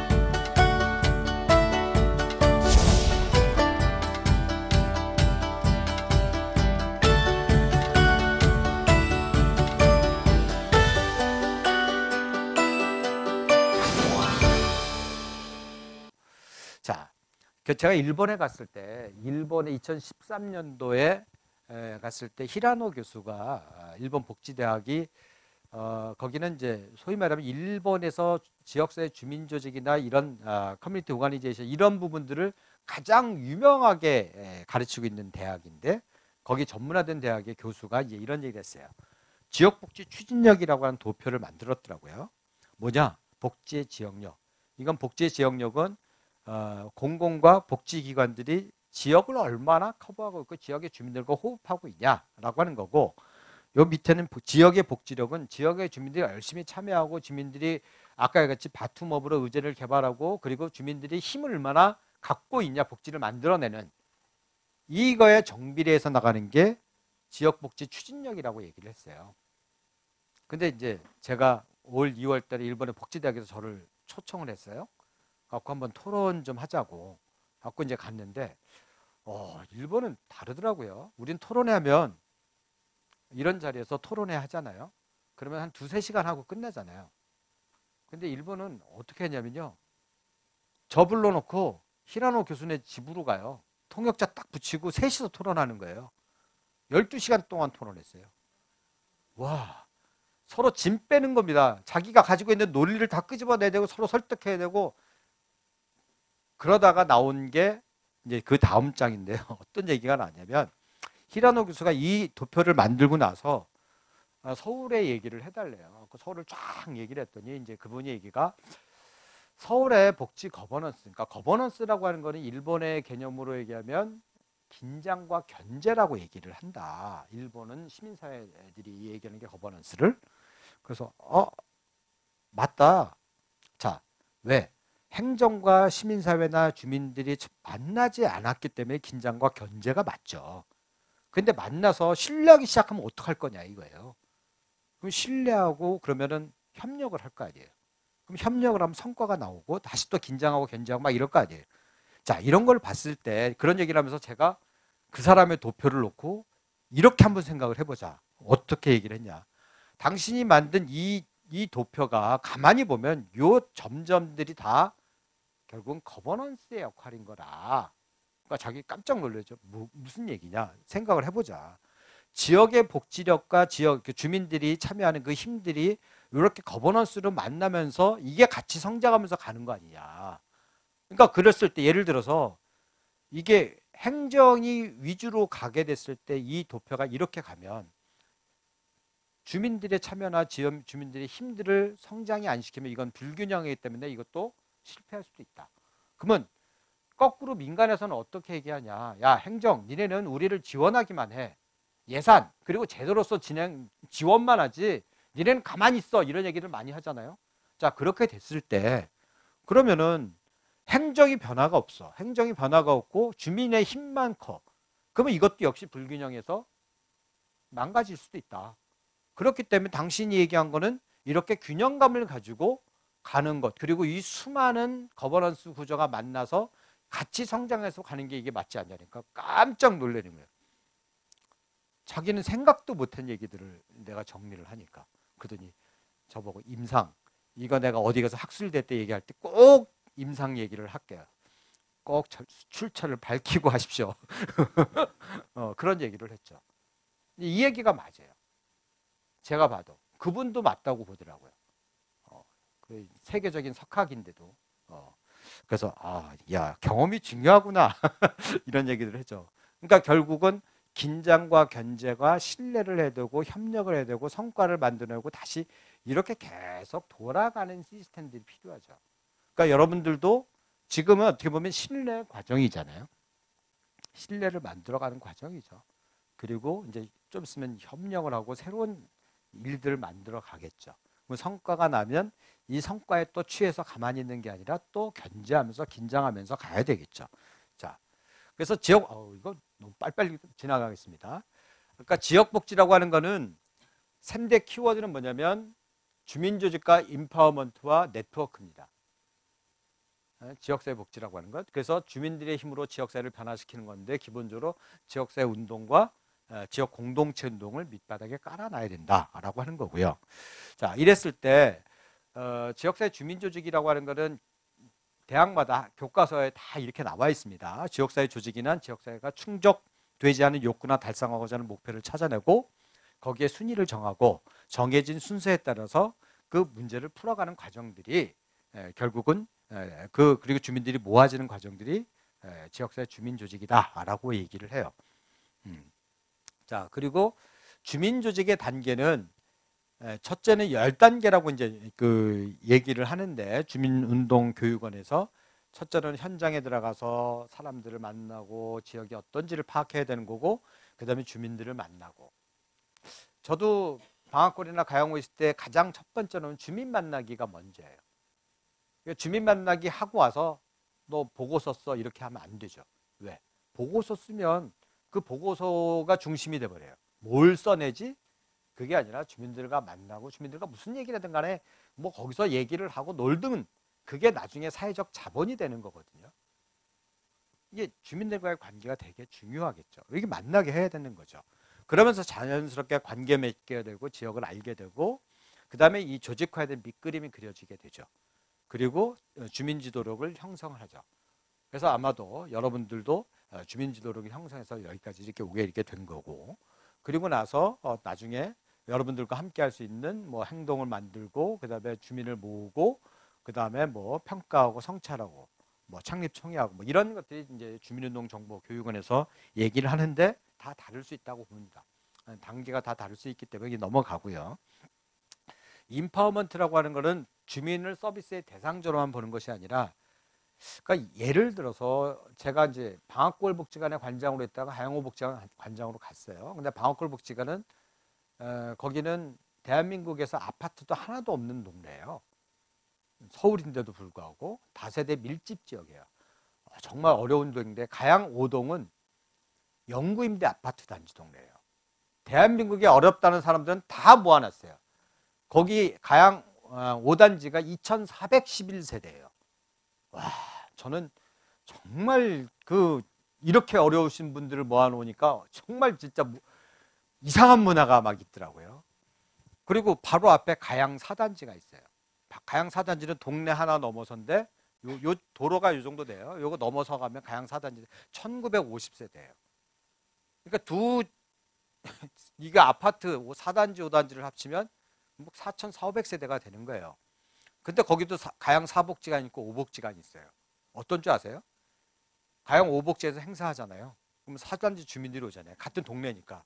자, 제가 일본에 갔을 때, 일본에 이천십삼 년도에 갔을 때 히라노 교수가 일본 복지대학이 어, 거기는 이제 소위 말하면 일본에서 지역사회 주민조직이나 이런 아, 커뮤니티 오가니제이션 이런 부분들을 가장 유명하게 가르치고 있는 대학인데 거기 전문화된 대학의 교수가 이제 이런 얘기를 했어요. 지역복지 추진력이라고 하는 도표를 만들었더라고요. 뭐냐? 복지의 지역력. 이건 복지의 지역력은 어, 공공과 복지기관들이 지역을 얼마나 커버하고 있고 지역의 주민들과 호흡하고 있냐라고 하는 거고, 요 밑에는 지역의 복지력은 지역의 주민들이 열심히 참여하고 주민들이 아까 같이 바툼업으로 의제를 개발하고 그리고 주민들이 힘을 얼마나 갖고 있냐 복지를 만들어내는 이거에 정비례해서 나가는 게 지역복지 추진력이라고 얘기를 했어요. 근데 이제 제가 올 이월 달에 일본의 복지대학에서 저를 초청을 했어요. 갖고 한번 토론 좀 하자고 갖고 이제 갔는데 어, 일본은 다르더라고요. 우린 토론회 하면 이런 자리에서 토론회 하잖아요. 그러면 한 두세 시간 하고 끝내잖아요. 근데 일본은 어떻게 했냐면요. 저 불러놓고 히라노 교수네 집으로 가요. 통역자 딱 붙이고 셋이서 토론하는 거예요. 열두 시간 동안 토론했어요. 와, 서로 짐 빼는 겁니다. 자기가 가지고 있는 논리를 다 끄집어내야 되고 서로 설득해야 되고 그러다가 나온 게 이제 그 다음 장인데요. 어떤 얘기가 나냐면 히라노 교수가 이 도표를 만들고 나서 서울의 얘기를 해달래요. 서울을 쫙 얘기를 했더니 이제 그분이 얘기가 서울의 복지 거버넌스, 그러니까 거버넌스라고 하는 거는 일본의 개념으로 얘기하면 긴장과 견제라고 얘기를 한다. 일본은 시민사회들이 얘기하는 게 거버넌스를. 그래서 어 맞다. 자, 왜? 행정과 시민사회나 주민들이 만나지 않았기 때문에 긴장과 견제가 맞죠. 근데 만나서 신뢰하기 시작하면 어떡할 거냐 이거예요. 그럼 신뢰하고 그러면은 협력을 할 거 아니에요. 그럼 협력을 하면 성과가 나오고 다시 또 긴장하고 견제하고 막 이럴 거 아니에요. 자, 이런 걸 봤을 때 그런 얘기를 하면서 제가 그 사람의 도표를 놓고 이렇게 한번 생각을 해보자. 어떻게 얘기를 했냐. 당신이 만든 이, 이 도표가 가만히 보면 요 점점들이 다 결국은 거버넌스의 역할인 거라. 그러니까 자기 깜짝 놀라죠. 뭐, 무슨 얘기냐 생각을 해보자. 지역의 복지력과 지역 주민들이 참여하는 그 힘들이 이렇게 거버넌스로 만나면서 이게 같이 성장하면서 가는 거 아니냐. 그러니까 그랬을 때 예를 들어서 이게 행정이 위주로 가게 됐을 때 이 도표가 이렇게 가면 주민들의 참여나 지역 주민들의 힘들을 성장이 안 시키면 이건 불균형이기 때문에 이것도 실패할 수도 있다. 그러면 거꾸로 민간에서는 어떻게 얘기하냐. 야, 행정, 니네는 우리를 지원하기만 해. 예산, 그리고 제도로서 진행, 지원만 하지. 니네는 가만히 있어. 이런 얘기를 많이 하잖아요. 자, 그렇게 됐을 때 그러면은 행정이 변화가 없어. 행정이 변화가 없고 주민의 힘만 커. 그러면 이것도 역시 불균형에서 망가질 수도 있다. 그렇기 때문에 당신이 얘기한 거는 이렇게 균형감을 가지고 가는 것. 그리고 이 수많은 거버넌스 구조가 만나서 같이 성장해서 가는 게 이게 맞지 않냐니까 깜짝 놀라는 거예요. 자기는 생각도 못한 얘기들을 내가 정리를 하니까. 그러더니 저보고 임상, 이거 내가 어디 가서 학술대 때 얘기할 때 꼭 임상 얘기를 할게요. 꼭 출처를 밝히고 하십시오. 어, 그런 얘기를 했죠. 이 얘기가 맞아요. 제가 봐도 그분도 맞다고 보더라고요. 어, 그 세계적인 석학인데도. 어, 그래서 아, 야, 경험이 중요하구나. 이런 얘기를 했죠. 그러니까 결국은 긴장과 견제가 신뢰를 해야 되고 협력을 해야 되고 성과를 만들어내고 다시 이렇게 계속 돌아가는 시스템들이 필요하죠. 그러니까 여러분들도 지금은 어떻게 보면 신뢰 과정이잖아요. 신뢰를 만들어가는 과정이죠. 그리고 이제 좀 있으면 협력을 하고 새로운 일들을 만들어 가겠죠. 성과가 나면 이 성과에 또 취해서 가만히 있는 게 아니라 또 견제하면서 긴장하면서 가야 되겠죠. 자, 그래서 지역, 어, 이거 너무 빨리빨리 지나가겠습니다. 그러니까 지역복지라고 하는 거는 삼 대 키워드는 뭐냐면 주민조직과 인파워먼트와 네트워크입니다. 지역사회 복지라고 하는 것. 그래서 주민들의 힘으로 지역사회를 변화시키는 건데 기본적으로 지역사회 운동과 지역 공동체 운동을 밑바닥에 깔아놔야 된다라고 하는 거고요. 자, 이랬을 때 어, 지역사회 주민조직이라고 하는 것은 대학마다 교과서에 다 이렇게 나와 있습니다. 지역사회 조직이란 지역사회가 충족되지 않은 욕구나 달성하고자 하는 목표를 찾아내고 거기에 순위를 정하고 정해진 순서에 따라서 그 문제를 풀어가는 과정들이 에, 결국은 에, 그 그리고 주민들이 모아지는 과정들이 에, 지역사회 주민조직이다라고 얘기를 해요. 음. 자, 그리고 주민조직의 단계는 에, 첫째는 열 단계라고 이제 그 얘기를 하는데 주민운동교육원에서 첫째는 현장에 들어가서 사람들을 만나고 지역이 어떤지를 파악해야 되는 거고 그다음에 주민들을 만나고 저도 방학골이나 가양호 있을 때 가장 첫 번째는 주민 만나기가 먼저예요. 주민 만나기 하고 와서 너 보고서 써 이렇게 하면 안 되죠. 왜? 보고서 쓰면 그 보고서가 중심이 돼버려요. 뭘 써내지? 그게 아니라 주민들과 만나고 주민들과 무슨 얘기를 하든 간에 뭐 거기서 얘기를 하고 놀든 그게 나중에 사회적 자본이 되는 거거든요. 이게 주민들과의 관계가 되게 중요하겠죠. 이게 만나게 해야 되는 거죠. 그러면서 자연스럽게 관계 맺게 되고 지역을 알게 되고 그 다음에 이 조직화된 밑그림이 그려지게 되죠. 그리고 주민지도록을 형성을 하죠. 그래서 아마도 여러분들도 주민지도록을 형성해서 여기까지 이렇게 오게 이렇게 된 거고, 그리고 나서 어 나중에 여러분들과 함께 할 수 있는 뭐 행동을 만들고, 그 다음에 주민을 모으고, 그 다음에 뭐 평가하고 성찰하고, 뭐 창립 총회하고, 뭐 이런 것들이 이제 주민운동정보교육원에서 얘기를 하는데 다 다를 수 있다고 봅니다. 단계가 다 다를 수 있기 때문에 넘어가고요. 인파워먼트라고 하는 것은 주민을 서비스의 대상자로만 보는 것이 아니라, 그러니까 예를 들어서 제가 이제 방학골 복지관에 관장으로 있다가 하양호 복지관 관장으로 갔어요. 근데 방학골 복지관은 어, 거기는 대한민국에서 아파트도 하나도 없는 동네예요. 서울인데도 불구하고 다세대 밀집 지역이에요. 정말 어려운 동네인데, 가양 오 동은 영구 임대 아파트 단지 동네예요. 대한민국이 어렵다는 사람들은 다 모아놨어요. 거기 가양 오 단지가 이천사백십일 세대예요. 와, 저는 정말 그 이렇게 어려우신 분들을 모아놓으니까 정말 진짜 이상한 문화가 막 있더라고요. 그리고 바로 앞에 가양 사 단지가 있어요. 가양 사 단지는 동네 하나 넘어서인데 요, 요 도로가 요 정도 돼요. 요거 넘어서 가면 가양 사 단지 천구백오십 세대예요. 그러니까 두 이게 아파트 사 단지 오 단지를 합치면 사천사백 세대가 되는 거예요. 근데 거기도 사, 가양 사복지관 있고 오복지관이 있어요. 어떤 줄 아세요? 가양 오복지에서 행사하잖아요. 그럼 사 단지 주민들이 오잖아요. 같은 동네니까.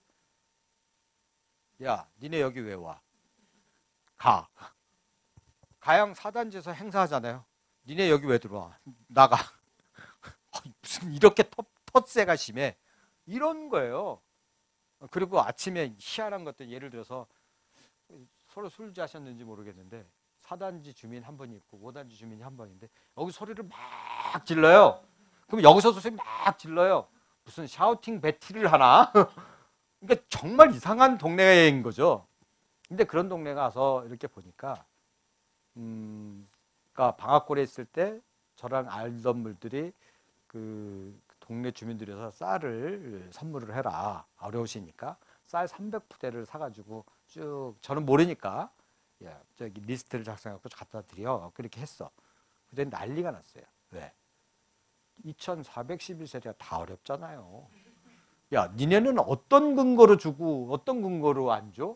야, 니네 여기 왜 와? 가. 가양 사 단지에서 행사하잖아요. 니네 여기 왜 들어와? 나가. 무슨 이렇게 텃, 텃세가 심해. 이런 거예요. 그리고 아침에 희한한 것들, 예를 들어서 서로 술 자셨는지 모르겠는데 사 단지 주민 한 분이 있고 오 단지 주민이 한 분인데 여기 소리를 막 질러요. 그럼 여기서도 소리 막 질러요. 무슨 샤우팅 배틀을 하나? 그러니까 정말 이상한 동네인 거죠. 근데 그런 동네 가서 이렇게 보니까 음, 그러니까 방학골에 있을 때 저랑 알던 분들이 그 동네 주민들에서 쌀을 선물을 해라. 어려우시니까 쌀 삼백 푸대를 사가지고 쭉, 저는 모르니까 예, 저기 리스트를 작성해서 갖다 드려. 그렇게 했어. 그때 난리가 났어요. 왜? 이천사백십일 세대가 다 어렵잖아요. 야, 니네는 어떤 근거로 주고 어떤 근거로 안 줘?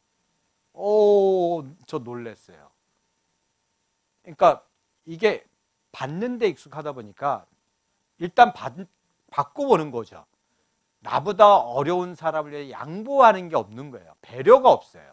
오, 저 놀랬어요. 그러니까 이게 받는 데 익숙하다 보니까 일단 받, 받고 보는 거죠. 나보다 어려운 사람을 위해 양보하는 게 없는 거예요. 배려가 없어요.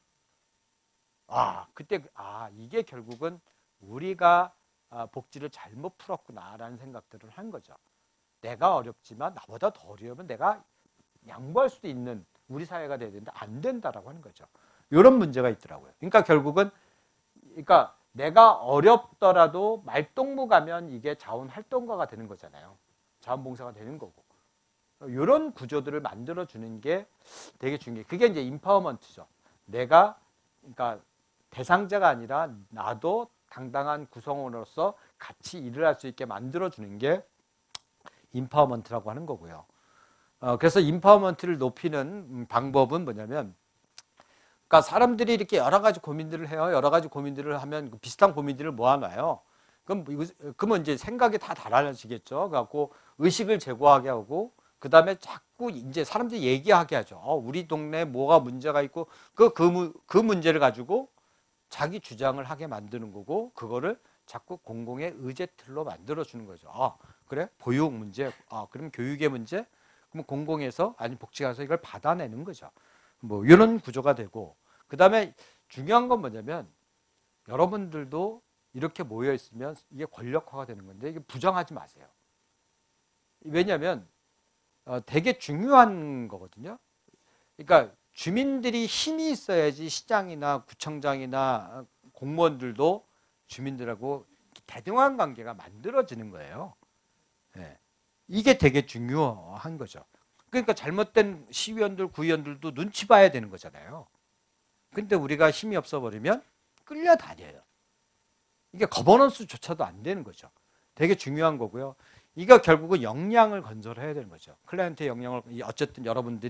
아, 그때 아, 이게 결국은 우리가 복지를 잘못 풀었구나라는 생각들을 한 거죠. 내가 어렵지만 나보다 더 어려우면 내가 양보할 수도 있는 우리 사회가 돼야 되는데 안 된다라고 하는 거죠. 이런 문제가 있더라고요. 그러니까 결국은 그러니까 내가 어렵더라도 말동무 가면 이게 자원활동가가 되는 거잖아요. 자원봉사가 되는 거고. 이런 구조들을 만들어주는 게 되게 중요해요. 그게 이제 인파워먼트죠. 내가 그러니까 대상자가 아니라 나도 당당한 구성원으로서 같이 일을 할 수 있게 만들어주는 게 인파워먼트라고 하는 거고요. 어, 그래서 인파워먼트를 높이는 방법은 뭐냐면, 그러니까 사람들이 이렇게 여러 가지 고민들을 해요. 여러 가지 고민들을 하면 비슷한 고민들을 모아놔요. 그럼 그러면 이제 생각이 다 달라지겠죠. 그래갖고 의식을 제고하게 하고, 그 다음에 자꾸 이제 사람들이 얘기하게 하죠. 어, 우리 동네에 뭐가 문제가 있고 그, 그, 그 문제를 가지고 자기 주장을 하게 만드는 거고, 그거를 자꾸 공공의 의제틀로 만들어주는 거죠. 아, 그래? 보육 문제, 아, 그럼 교육의 문제? 그럼 공공에서, 아니 복지관에서 이걸 받아내는 거죠. 뭐 이런 구조가 되고, 그 다음에 중요한 건 뭐냐면, 여러분들도 이렇게 모여 있으면 이게 권력화가 되는 건데, 이게 부정하지 마세요. 왜냐하면 어, 되게 중요한 거거든요. 그러니까 주민들이 힘이 있어야지 시장이나 구청장이나 공무원들도 주민들하고 대등한 관계가 만들어지는 거예요. 네. 이게 되게 중요한 거죠. 그러니까 잘못된 시의원들, 구의원들도 눈치 봐야 되는 거잖아요. 근데 우리가 힘이 없어 버리면 끌려다녀요. 이게 거버넌스조차도 안 되는 거죠. 되게 중요한 거고요. 이거 결국은 역량을 건설해야 되는 거죠. 클라이언트의 역량을, 어쨌든 여러분들이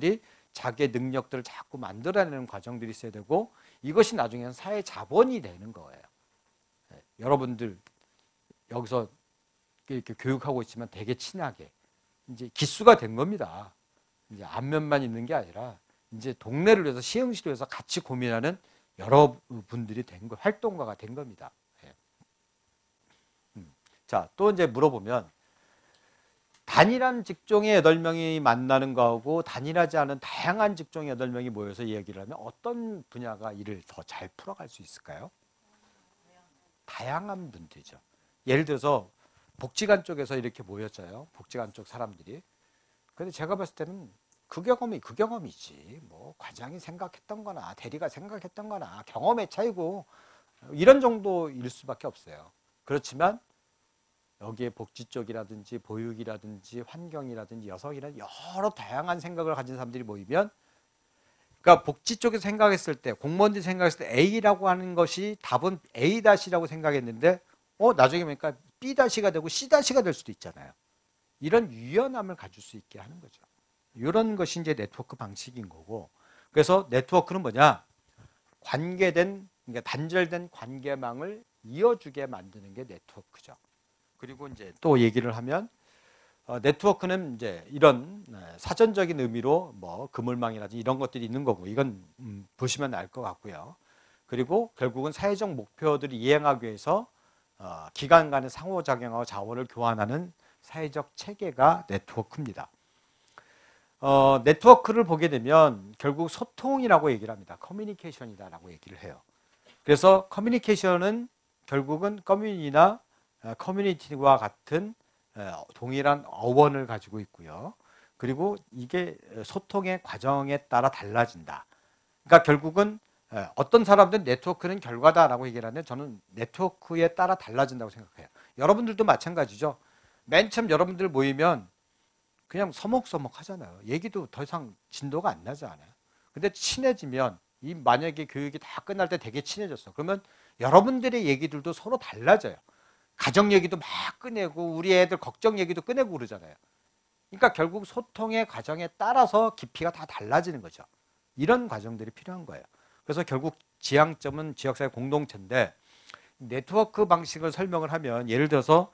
자기의 능력들을 자꾸 만들어내는 과정들이 있어야 되고 이것이 나중에는 사회 자본이 되는 거예요. 예, 여러분들 여기서 이렇게 교육하고 있지만 되게 친하게 이제 기수가 된 겁니다. 이제 안면만 있는 게 아니라 이제 동네를 위해서 시흥시를 위해서 같이 고민하는 여러분들이 된 거, 활동가가 된 겁니다. 예. 음. 자, 또 이제 물어보면 단일한 직종의 여덟 명이 만나는 거하고 단일하지 않은 다양한 직종의 여덟 명이 모여서 이야기를 하면 어떤 분야가 일을 더 잘 풀어갈 수 있을까요? 다양한 분들이죠. 예를 들어서 복지관 쪽에서 이렇게 모였어요. 복지관 쪽 사람들이. 근데 제가 봤을 때는 그 경험이 그 경험이지. 뭐 과장이 생각했던 거나 대리가 생각했던 거나 경험의 차이고 이런 정도일 수밖에 없어요. 그렇지만 여기에 복지 쪽이라든지 보육이라든지 환경이라든지 여성이라든지 여러 다양한 생각을 가진 사람들이 모이면 그러니까 복지 쪽에서 생각했을 때 공무원들이 생각했을 때 A라고 하는 것이 답은 A-라고 생각했는데 어 나중에 보니까 B-가 되고 C-가 될 수도 있잖아요. 이런 유연함을 가질 수 있게 하는 거죠. 이런 것이 이제 네트워크 방식인 거고 그래서 네트워크는 뭐냐? 관계된 그러니까 단절된 관계망을 이어주게 만드는 게 네트워크죠. 그리고 이제 또 얘기를 하면 어, 네트워크는 이제 이런 사전적인 의미로 뭐 그물망이라든지 이런 것들이 있는 거고 이건 음, 보시면 알 것 같고요. 그리고 결국은 사회적 목표들을 이행하기 위해서 어, 기관 간의 상호작용하고 자원을 교환하는 사회적 체계가 네트워크입니다. 어, 네트워크를 보게 되면 결국 소통이라고 얘기를 합니다. 커뮤니케이션이다라고 얘기를 해요. 그래서 커뮤니케이션은 결국은 커뮤니티나 커뮤니티와 같은 동일한 어원을 가지고 있고요. 그리고 이게 소통의 과정에 따라 달라진다. 그러니까 결국은 어떤 사람들은 네트워크는 결과다라고 얘기를 하는데 저는 네트워크에 따라 달라진다고 생각해요. 여러분들도 마찬가지죠. 맨 처음 여러분들 모이면 그냥 서먹서먹 하잖아요. 얘기도 더 이상 진도가 안 나지 않아요. 근데 친해지면 이 만약에 교육이 다 끝날 때 되게 친해졌어. 그러면 여러분들의 얘기들도 서로 달라져요. 가정 얘기도 막 꺼내고 우리 애들 걱정 얘기도 꺼내고 그러잖아요. 그러니까 결국 소통의 과정에 따라서 깊이가 다 달라지는 거죠. 이런 과정들이 필요한 거예요. 그래서 결국 지향점은 지역사회 공동체인데 네트워크 방식을 설명을 하면 예를 들어서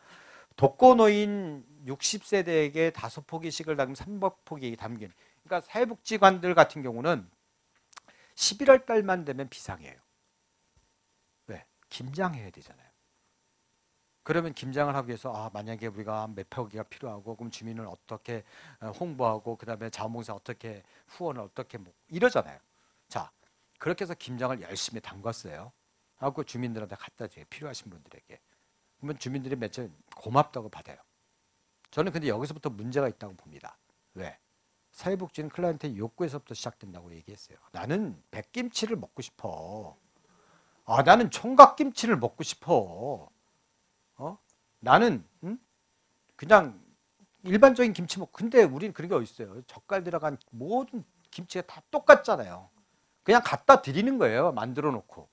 독거노인 육십 세대에게 다섯 포기씩을 담긴 삼백 포기 담긴 그러니까 사회복지관들 같은 경우는 십일월 달만 되면 비상이에요. 왜? 김장해야 되잖아요. 그러면 김장을 하기 위해서 아 만약에 우리가 몇 포기가 필요하고 그럼 주민을 어떻게 홍보하고 그 다음에 자원봉사 어떻게 후원을 어떻게 뭐 이러잖아요. 자 그렇게 해서 김장을 열심히 담갔어요. 하고 주민들한테 갖다 줘요. 필요하신 분들에게. 그러면 주민들이 며칠 고맙다고 받아요. 저는 근데 여기서부터 문제가 있다고 봅니다. 왜? 사회복지는 클라이언트의 욕구에서부터 시작된다고 얘기했어요. 나는 백김치를 먹고 싶어. 아 나는 총각김치를 먹고 싶어. 어? 나는 응? 그냥 일반적인 김치 먹고 근데 우리는 그런 게 어디 있어요. 젓갈 들어간 모든 김치가 다 똑같잖아요. 그냥 갖다 드리는 거예요. 만들어 놓고.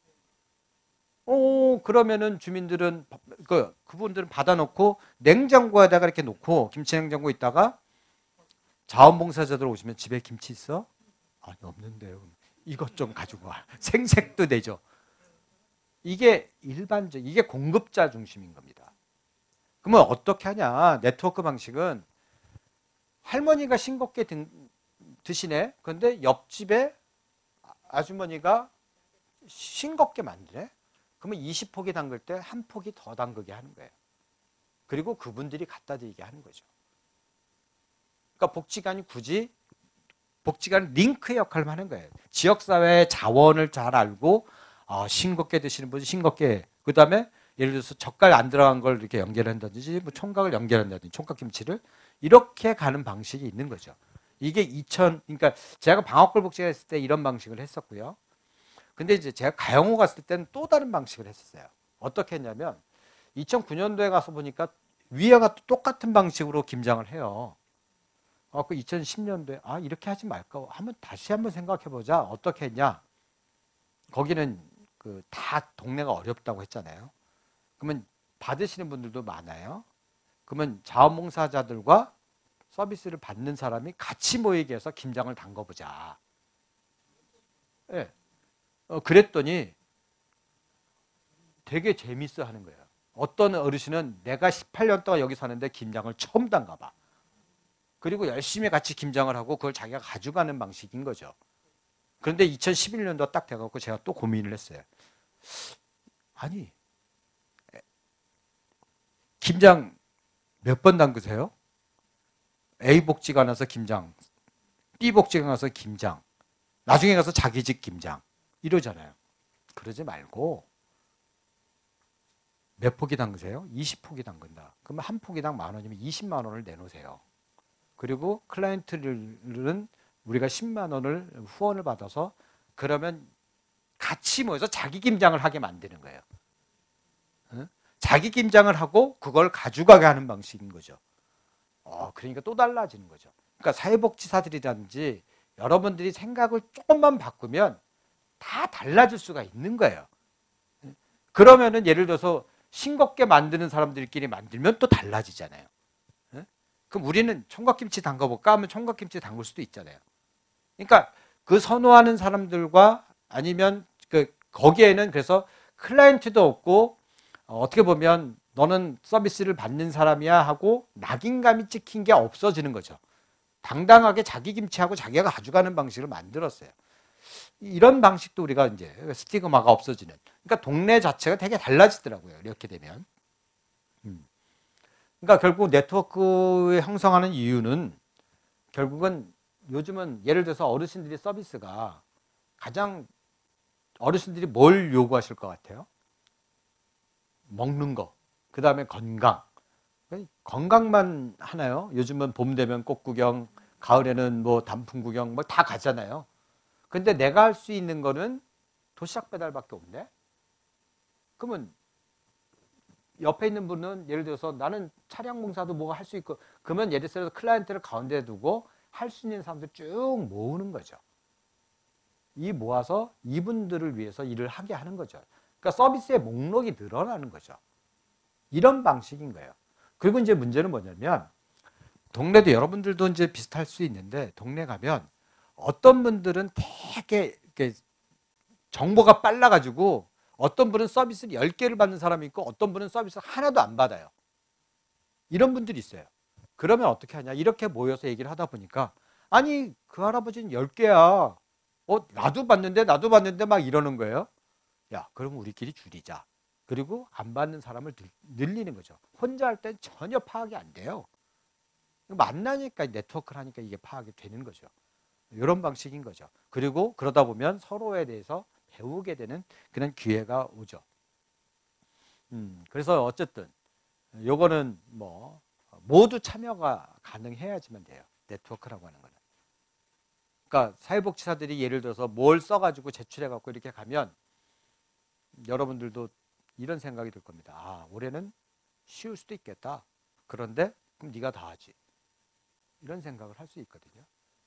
어 그러면은 주민들은 그 그분들은 받아놓고 냉장고에다가 이렇게 놓고 김치 냉장고 있다가 자원봉사자들 오시면 집에 김치 있어? 아니 없는데요. 이것 좀 가지고 와. 생색도 내죠. 이게 일반적 이게 공급자 중심인 겁니다. 그러면 어떻게 하냐? 네트워크 방식은 할머니가 싱겁게 드시네. 그런데 옆집에 아주머니가 싱겁게 만드네. 그러면 이십 포기 담글 때 한 포기 더 담그게 하는 거예요. 그리고 그분들이 갖다 드리게 하는 거죠. 그러니까 복지관이 굳이 복지관 링크 역할을 하는 거예요. 지역사회의 자원을 잘 알고 아, 싱겁게 드시는 분이 싱겁게 그 다음에 예를 들어서 젓갈 안 들어간 걸 이렇게 연결한다든지 뭐 총각을 연결한다든지 총각김치를 이렇게 가는 방식이 있는 거죠. 이게 이천 그러니까 제가 방어골 복지가 했을 때 이런 방식을 했었고요. 근데 이제 제가 가영호 갔을 때는 또 다른 방식을 했었어요. 어떻게 했냐면 이천구 년도에 가서 보니까 위에가 똑같은 방식으로 김장을 해요. 어, 그 이천십 년도에 아 이렇게 하지 말까 한번 다시 한번 생각해 보자. 어떻게 했냐? 거기는 그 다 동네가 어렵다고 했잖아요. 그러면 받으시는 분들도 많아요. 그러면 자원봉사자들과 서비스를 받는 사람이 같이 모이게 해서 김장을 담궈보자. 예. 어, 그랬더니 되게 재밌어 하는 거예요. 어떤 어르신은 내가 십팔 년 동안 여기 사는데 김장을 처음 담가봐. 그리고 열심히 같이 김장을 하고 그걸 자기가 가져가는 방식인 거죠. 그런데 이천십일 년도 딱 돼갖고 제가 또 고민을 했어요. 아니, 김장 몇 번 담그세요? A 복지가 나서 김장, B 복지가 나서 김장, 나중에 가서 자기 집 김장 이러잖아요. 그러지 말고 몇 포기 담그세요? 이십 포기 담근다. 그러면 한 포기당 만 원이면 이십만 원을 내놓으세요. 그리고 클라이언트들은 우리가 십만 원을 후원을 받아서 그러면 같이 모여서 자기 김장을 하게 만드는 거예요. 응? 자기 김장을 하고 그걸 가져가게 하는 방식인 거죠. 어, 그러니까 또 달라지는 거죠. 그러니까 사회복지사들이라든지 여러분들이 생각을 조금만 바꾸면 다 달라질 수가 있는 거예요. 그러면은 예를 들어서 싱겁게 만드는 사람들끼리 만들면 또 달라지잖아요. 그럼 우리는 총각김치 담가볼까 하면 총각김치 담글 수도 있잖아요. 그러니까 그 선호하는 사람들과 아니면 그 거기에는 그래서 클라이언트도 없고 어, 어떻게 보면 너는 서비스를 받는 사람이야 하고 낙인감이 찍힌 게 없어지는 거죠. 당당하게 자기 김치하고 자기가 가져가는 방식을 만들었어요. 이런 방식도 우리가 이제 스티그마가 없어지는. 그러니까 동네 자체가 되게 달라지더라고요. 이렇게 되면. 음. 그러니까 결국 네트워크 형성하는 이유는 결국은 요즘은 예를 들어서 어르신들이 서비스가 가장 어르신들이 뭘 요구하실 것 같아요? 먹는 거. 그 다음에 건강. 건강만 하나요? 요즘은 봄 되면 꽃 구경, 가을에는 뭐 단풍 구경 뭐 다 가잖아요. 근데 내가 할 수 있는 거는 도시락 배달밖에 없네? 그러면 옆에 있는 분은 예를 들어서 나는 차량 공사도 뭐가 할 수 있고 그러면 예를 들어서 클라이언트를 가운데 두고 할 수 있는 사람들 쭉 모으는 거죠. 이 모아서 이분들을 위해서 일을 하게 하는 거죠. 그러니까 서비스의 목록이 늘어나는 거죠. 이런 방식인 거예요. 그리고 이제 문제는 뭐냐면 동네도 여러분들도 이제 비슷할 수 있는데 동네 가면 어떤 분들은 되게 이렇게 정보가 빨라가지고 어떤 분은 서비스를 열 개를 받는 사람이 있고 어떤 분은 서비스를 하나도 안 받아요. 이런 분들이 있어요. 그러면 어떻게 하냐. 이렇게 모여서 얘기를 하다 보니까 아니 그 할아버지는 열 개야. 어 나도 받는데 나도 받는데 막 이러는 거예요. 야 그럼 우리끼리 줄이자. 그리고 안 받는 사람을 늘리는 거죠. 혼자 할 땐 전혀 파악이 안 돼요. 만나니까 네트워크를 하니까 이게 파악이 되는 거죠. 이런 방식인 거죠. 그리고 그러다 보면 서로에 대해서 배우게 되는 그런 기회가 오죠. 음, 그래서 어쨌든 요거는 뭐 모두 참여가 가능해야지만 돼요. 네트워크라고 하는 거는. 그러니까 사회복지사들이 예를 들어서 뭘 써가지고 제출해갖고 이렇게 가면 여러분들도 이런 생각이 들 겁니다. 아, 올해는 쉬울 수도 있겠다. 그런데 그럼 네가 다 하지. 이런 생각을 할 수 있거든요.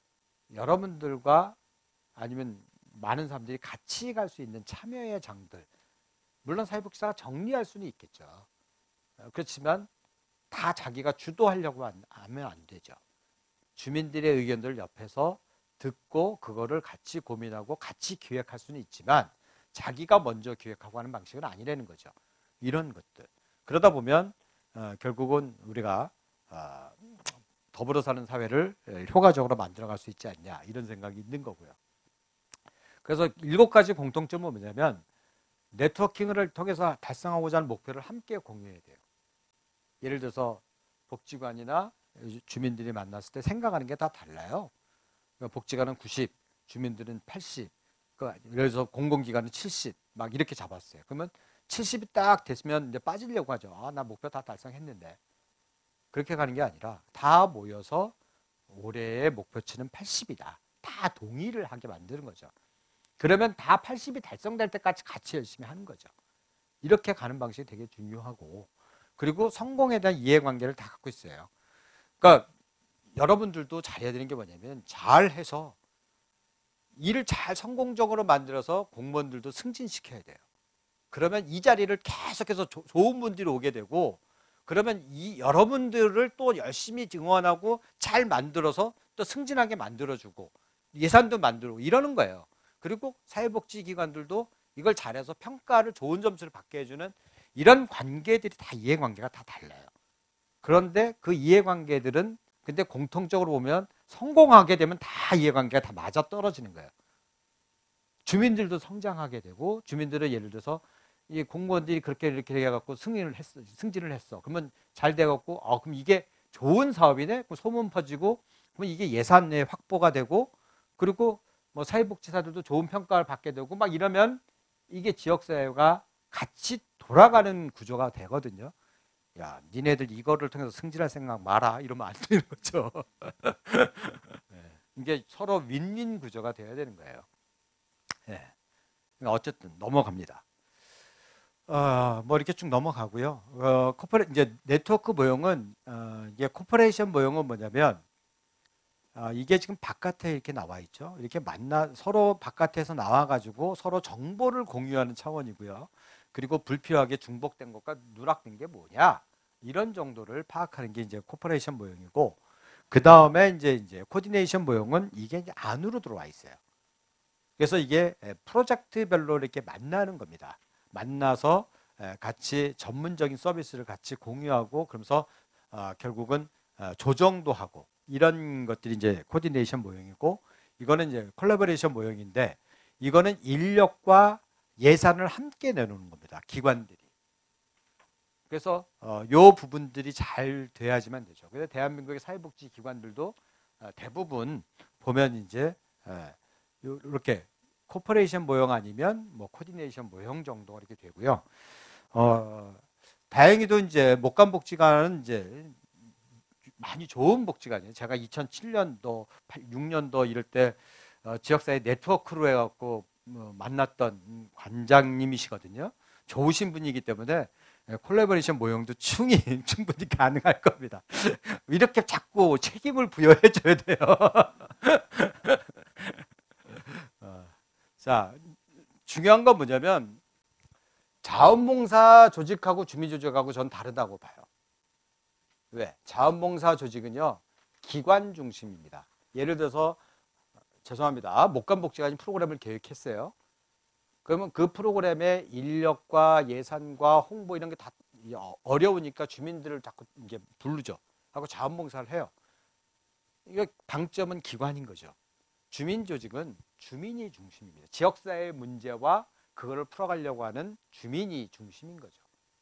여러분들과 아니면 많은 사람들이 같이 갈 수 있는 참여의 장들. 물론 사회복지사가 정리할 수는 있겠죠. 그렇지만 다 자기가 주도하려고 하면 안 되죠. 주민들의 의견들 옆에서 듣고 그거를 같이 고민하고 같이 기획할 수는 있지만 자기가 먼저 기획하고 하는 방식은 아니라는 거죠. 이런 것들. 그러다 보면 어, 결국은 우리가 어, 더불어 사는 사회를 효과적으로 만들어갈 수 있지 않냐 이런 생각이 있는 거고요. 그래서 일곱 가지 공통점은 뭐냐면 네트워킹을 통해서 달성하고자 하는 목표를 함께 공유해야 돼요. 예를 들어서 복지관이나 주민들이 만났을 때 생각하는 게 다 달라요. 그러니까 복지관은 구십, 주민들은 팔십, 그러니까 예를 들어서 공공기관은 칠십 막 이렇게 잡았어요. 그러면 칠십이 딱 됐으면 이제 빠지려고 하죠. 아, 나 목표 다 달성했는데. 그렇게 가는 게 아니라 다 모여서 올해의 목표치는 팔십이다. 다 동의를 하게 만드는 거죠. 그러면 다 팔십이 달성될 때까지 같이 열심히 하는 거죠. 이렇게 가는 방식이 되게 중요하고 그리고 성공에 대한 이해관계를 다 갖고 있어요. 그러니까 여러분들도 잘해야 되는 게 뭐냐면 잘해서 일을 잘 성공적으로 만들어서 공무원들도 승진시켜야 돼요. 그러면 이 자리를 계속해서 조, 좋은 분들이 오게 되고 그러면 이 여러분들을 또 열심히 응원하고 잘 만들어서 또 승진하게 만들어주고 예산도 만들고 이러는 거예요. 그리고 사회복지기관들도 이걸 잘해서 평가를 좋은 점수를 받게 해주는 이런 관계들이 다 이해관계가 다 달라요. 그런데 그 이해관계들은 근데 공통적으로 보면 성공하게 되면 다 이해관계가 다 맞아 떨어지는 거예요. 주민들도 성장하게 되고 주민들은 예를 들어서 이 공무원들이 그렇게 이렇게 해갖고 승인을 했어, 승진을 했어. 그러면 잘 돼갖고 어 그럼 이게 좋은 사업이네. 소문 퍼지고 그러면 이게 예산에 확보가 되고 그리고 뭐 사회복지사들도 좋은 평가를 받게 되고 막 이러면 이게 지역사회가 같이 돌아가는 구조가 되거든요. 야, 니네들 이거를 통해서 승진할 생각 마라 이러면 안 되는 거죠. 네. 이게 서로 윈윈 구조가 돼야 되는 거예요. 네. 어쨌든 넘어갑니다. 어, 뭐 이렇게 쭉 넘어가고요. 어, 코퍼레 이제 네트워크 모형은 어, 이게 코퍼레이션 모형은 뭐냐면 어, 이게 지금 바깥에 이렇게 나와 있죠. 이렇게 만나 서로 바깥에서 나와 가지고 서로 정보를 공유하는 차원이고요. 그리고 불필요하게 중복된 것과 누락된 게 뭐냐 이런 정도를 파악하는 게 이제 코퍼레이션 모형이고 그 다음에 이제 이제 코디네이션 모형은 이게 이제 안으로 들어와 있어요. 그래서 이게 프로젝트별로 이렇게 만나는 겁니다. 만나서 같이 전문적인 서비스를 같이 공유하고 그러면서 어, 결국은 어, 조정도 하고 이런 것들이 이제 코디네이션 모형이고 이거는 이제 콜라보레이션 모형인데 이거는 인력과 예산을 함께 내놓는 겁니다. 기관들이. 그래서 어, 요 부분들이 잘 돼야지만 되죠. 그래서 대한민국의 사회복지 기관들도 어, 대부분 보면 이제 에, 이렇게 코퍼레이션 모형 아니면 뭐 코디네이션 모형 정도 이렇게 되고요. 어, 다행히도 이제 목감복지관은 이제 많이 좋은 복지관이에요. 제가 이천칠 년도, 육 년도 이럴 때 어, 지역사회 네트워크로 해갖고 어, 만났던 관장님이시거든요. 좋으신 분이기 때문에 콜라보레이션 모형도 충이 충분히 가능할 겁니다. 이렇게 자꾸 책임을 부여해 줘야 돼요. 어, 자, 중요한 건 뭐냐면 자원봉사 조직하고 주민조직하고 전 다르다고 봐요. 왜? 자원봉사 조직은요 기관 중심입니다. 예를 들어서 죄송합니다. 목감복지관이 프로그램을 계획했어요. 그러면 그 프로그램의 인력과 예산과 홍보 이런 게 다 어려우니까 주민들을 자꾸 이게 부르죠. 하고 자원봉사를 해요. 이거 방점은 기관인 거죠. 주민조직은 주민이 중심입니다. 지역사회의 문제와 그거를 풀어가려고 하는 주민이 중심인 거죠.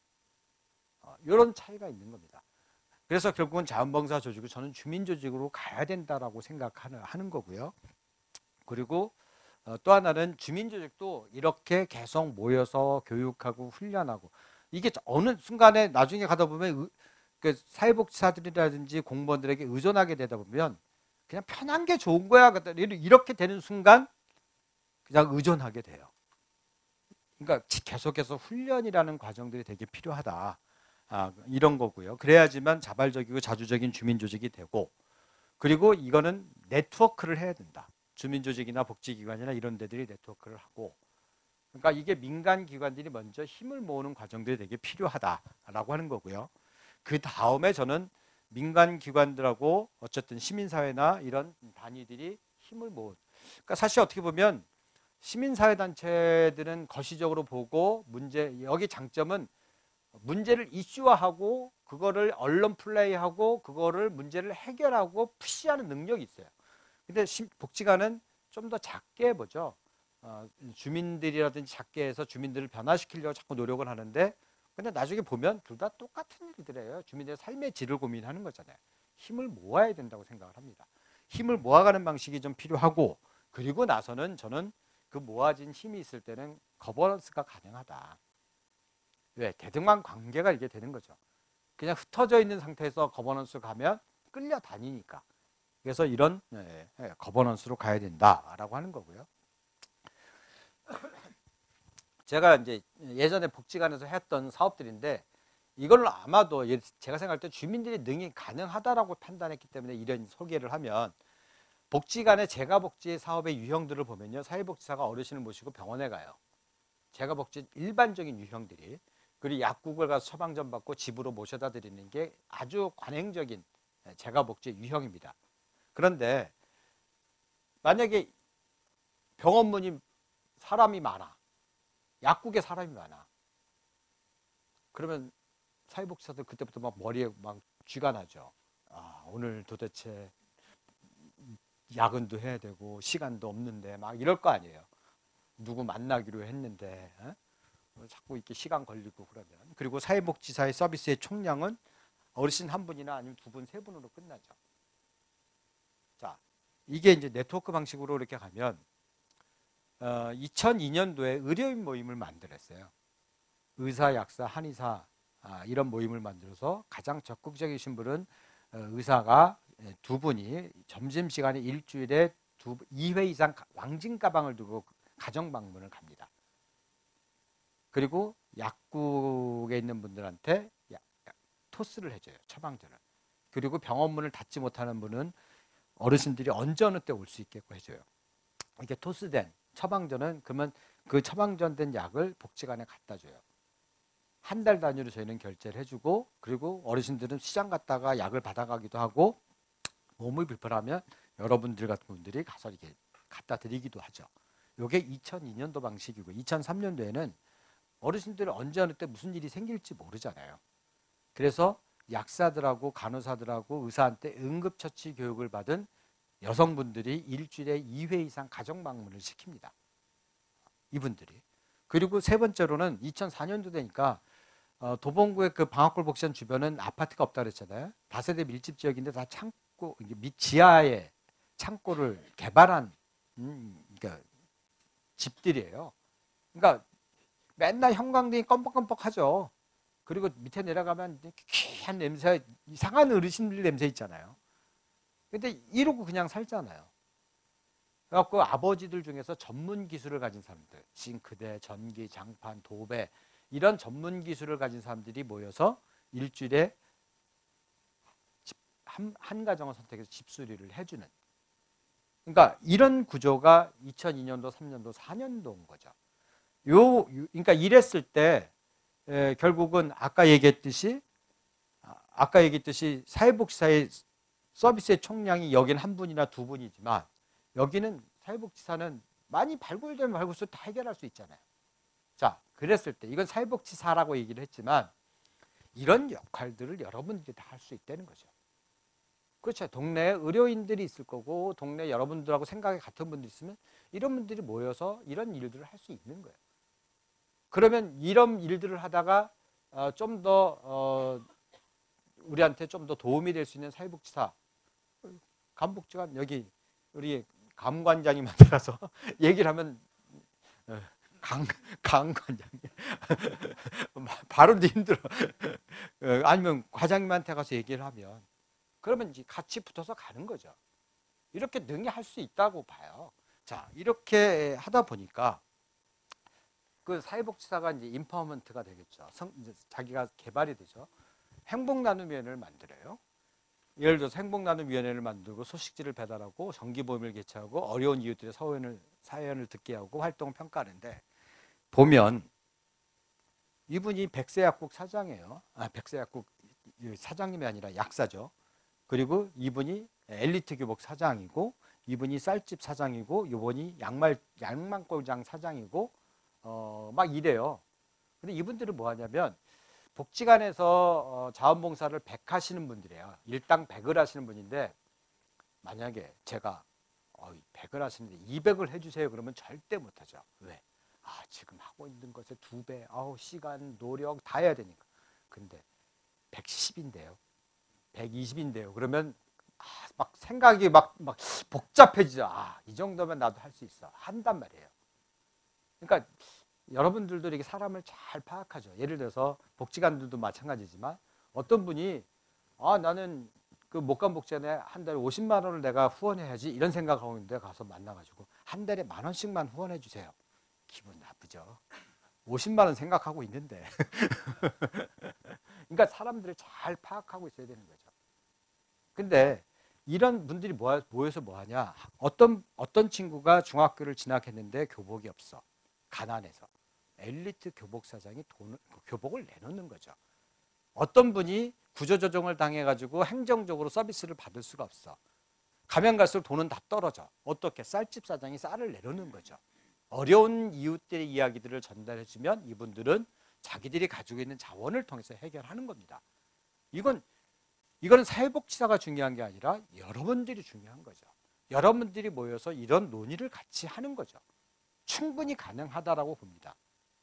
어, 이런 차이가 있는 겁니다. 그래서 결국은 자원봉사 조직을 저는 주민조직으로 가야 된다라고 생각하는 하는 거고요. 그리고 어, 또 하나는 주민조직도 이렇게 계속 모여서 교육하고 훈련하고 이게 어느 순간에 나중에 가다 보면 의, 그 사회복지사들이라든지 공무원들에게 의존하게 되다 보면 그냥 편한 게 좋은 거야. 이렇게 되는 순간 그냥 의존하게 돼요. 그러니까 계속해서 훈련이라는 과정들이 되게 필요하다. 아, 이런 거고요. 그래야지만 자발적이고 자주적인 주민조직이 되고 그리고 이거는 네트워크를 해야 된다. 주민조직이나 복지기관이나 이런 데들이 네트워크를 하고 그러니까 이게 민간기관들이 먼저 힘을 모으는 과정들이 되게 필요하다라고 하는 거고요. 그 다음에 저는 민간기관들하고 어쨌든 시민사회나 이런 단위들이 힘을 모은 그러니까 사실 어떻게 보면 시민사회단체들은 거시적으로 보고 문제 여기 장점은 문제를 이슈화하고 그거를 언론 플레이하고 그거를 문제를 해결하고 푸시하는 능력이 있어요. 근데 복지관은 좀 더 작게 보죠. 어, 주민들이라든지 작게 해서 주민들을 변화시키려고 자꾸 노력을 하는데 근데 나중에 보면 둘 다 똑같은 일들이에요. 주민들의 삶의 질을 고민하는 거잖아요. 힘을 모아야 된다고 생각을 합니다. 힘을 모아가는 방식이 좀 필요하고 그리고 나서는 저는 그 모아진 힘이 있을 때는 거버넌스가 가능하다. 왜? 대등한 관계가 이게 되는 거죠. 그냥 흩어져 있는 상태에서 거버넌스 가면 끌려다니니까. 그래서 이런 네, 거버넌스로 가야 된다라고 하는 거고요. 제가 이제 예전에 복지관에서 했던 사업들인데 이걸 아마도 제가 생각할 때 주민들이 능이 가능하다라고 판단했기 때문에 이런 소개를 하면 복지관의 재가복지 사업의 유형들을 보면요. 사회복지사가 어르신을 모시고 병원에 가요. 재가복지 일반적인 유형들이. 그리고 약국을 가서 처방전 받고 집으로 모셔다 드리는 게 아주 관행적인 재가복제 유형입니다. 그런데 만약에 병원 문이 사람이 많아. 약국에 사람이 많아. 그러면 사회복지사들 그때부터 막 머리에 막 쥐가 나죠. 아, 오늘 도대체 야근도 해야 되고 시간도 없는데 막 이럴 거 아니에요. 누구 만나기로 했는데 에? 자꾸 이렇게 시간 걸리고 그러면. 그리고 사회복지사의 서비스의 총량은 어르신 한 분이나 아니면 두 분, 세 분으로 끝나죠. 자, 이게 이제 네트워크 방식으로 이렇게 가면 어, 이천이 년도에 의료인 모임을 만들었어요. 의사, 약사, 한의사 아, 이런 모임을 만들어서 가장 적극적이신 분은 어, 의사가 두 분이 점심시간에 일주일에 두, 이 회 이상 왕진 가방을 두고 가정 방문을 갑니다. 그리고 약국에 있는 분들한테 토스를 해줘요. 처방전을. 그리고 병원 문을 닫지 못하는 분은 어르신들이 언제 어느 때 올 수 있게끔 해줘요. 이게 토스된 처방전은 그러면 그 처방전된 약을 복지관에 갖다 줘요. 한 달 단위로 저희는 결제를 해주고 그리고 어르신들은 시장 갔다가 약을 받아가기도 하고 몸이 불편하면 여러분들 같은 분들이 가서 이렇게 갖다 드리기도 하죠. 이게 이천이 년도 방식이고 이천삼 년도에는 어르신들은 언제 어느 때 무슨 일이 생길지 모르잖아요. 그래서 약사들하고 간호사들하고 의사한테 응급처치 교육을 받은 여성분들이 일주일에 이 회 이상 가정 방문을 시킵니다. 이분들이. 그리고 세 번째로는 이천사 년도 되니까 어, 도봉구의 그 방학골 복지관 주변은 아파트가 없다 그랬잖아요. 다세대 밀집 지역인데 다 창고, 밑 지하에 창고를 개발한 음, 그러니까 집들이에요. 그러니까 맨날 형광등이 껌뻑껌뻑하죠. 그리고 밑에 내려가면 귀한 냄새, 이상한 어르신들 냄새 있잖아요. 근데 이러고 그냥 살잖아요. 그래갖고 아버지들 중에서 전문 기술을 가진 사람들, 싱크대, 전기, 장판, 도배 이런 전문 기술을 가진 사람들이 모여서 일주일에 한, 한 가정을 선택해서 집수리를 해주는. 그러니까 이런 구조가 이천이 년도, 삼 년도, 사 년도인 거죠. 요, 그러니까 이랬을 때 에, 결국은 아까 얘기했듯이 아까 얘기했듯이 사회복지사의 서비스의 총량이 여긴 한 분이나 두 분이지만 여기는 사회복지사는 많이 발굴되면 발굴수록 다 해결할 수 있잖아요. 자, 그랬을 때 이건 사회복지사라고 얘기를 했지만 이런 역할들을 여러분들이 다 할 수 있다는 거죠. 그렇죠. 동네에 의료인들이 있을 거고 동네 여러분들하고 생각이 같은 분들이 있으면 이런 분들이 모여서 이런 일들을 할 수 있는 거예요. 그러면 이런 일들을 하다가 어, 좀 더 어, 우리한테 좀 더 도움이 될 수 있는 사회복지사 간복지관 여기 우리 감관장님한테 가서 얘기를 하면 강, 강관장님 바로도 힘들어. 아니면 과장님한테 가서 얘기를 하면 그러면 이제 같이 붙어서 가는 거죠. 이렇게 능히 할 수 있다고 봐요. 자, 이렇게 하다 보니까 그 사회복지사가 이제 인파워먼트가 되겠죠. 성, 이제 자기가 개발이 되죠. 행복나눔위원회를 만들어요. 예를 들어서 행복나눔위원회를 만들고 소식지를 배달하고 정기모임을 개최하고 어려운 이웃들의 사연을, 사연을 듣게 하고 활동을 평가하는데 보면 이분이 백세약국 사장이에요. 아, 백세약국 사장님이 아니라 약사죠. 그리고 이분이 엘리트 교복 사장이고 이분이 쌀집 사장이고 이분이 양말, 양만골장 사장이고 어, 막 이래요. 근데 이분들은 뭐 하냐면 복지관에서 어, 자원봉사를 백 하시는 분들이에요. 일당 백을 하시는 분인데 만약에 제가 어, 백을 하시는데 이백을 해주세요 그러면 절대 못하죠. 왜? 아, 지금 하고 있는 것의 두 배, 아우, 시간, 노력 다 해야 되니까. 근데 백십인데요. 백이십인데요. 그러면 아, 막 생각이 막, 막 복잡해지죠. 아, 이 정도면 나도 할 수 있어. 한단 말이에요. 그러니까 여러분들도 이렇게 사람을 잘 파악하죠. 예를 들어서 복지관들도 마찬가지지만 어떤 분이 아, 나는 그 목감복지관에 한 달에 오십만 원을 내가 후원해야지 이런 생각하고 있는데 가서 만나가지고 한 달에 만 원씩만 후원해 주세요. 기분 나쁘죠. 오십만 원 생각하고 있는데. 그러니까 사람들을 잘 파악하고 있어야 되는 거죠. 근데 이런 분들이 모여서 뭐 하냐? 어떤 어떤 친구가 중학교를 진학했는데 교복이 없어. 가난해서. 엘리트 교복 사장이 돈을, 교복을 내놓는 거죠. 어떤 분이 구조조정을 당해가지고 행정적으로 서비스를 받을 수가 없어. 가면 갈수록 돈은 다 떨어져. 어떻게? 쌀집 사장이 쌀을 내놓는 거죠. 어려운 이웃들의 이야기들을 전달해주면 이분들은 자기들이 가지고 있는 자원을 통해서 해결하는 겁니다. 이건 이거는 사회복지사가 중요한 게 아니라 여러분들이 중요한 거죠. 여러분들이 모여서 이런 논의를 같이 하는 거죠. 충분히 가능하다라고 봅니다.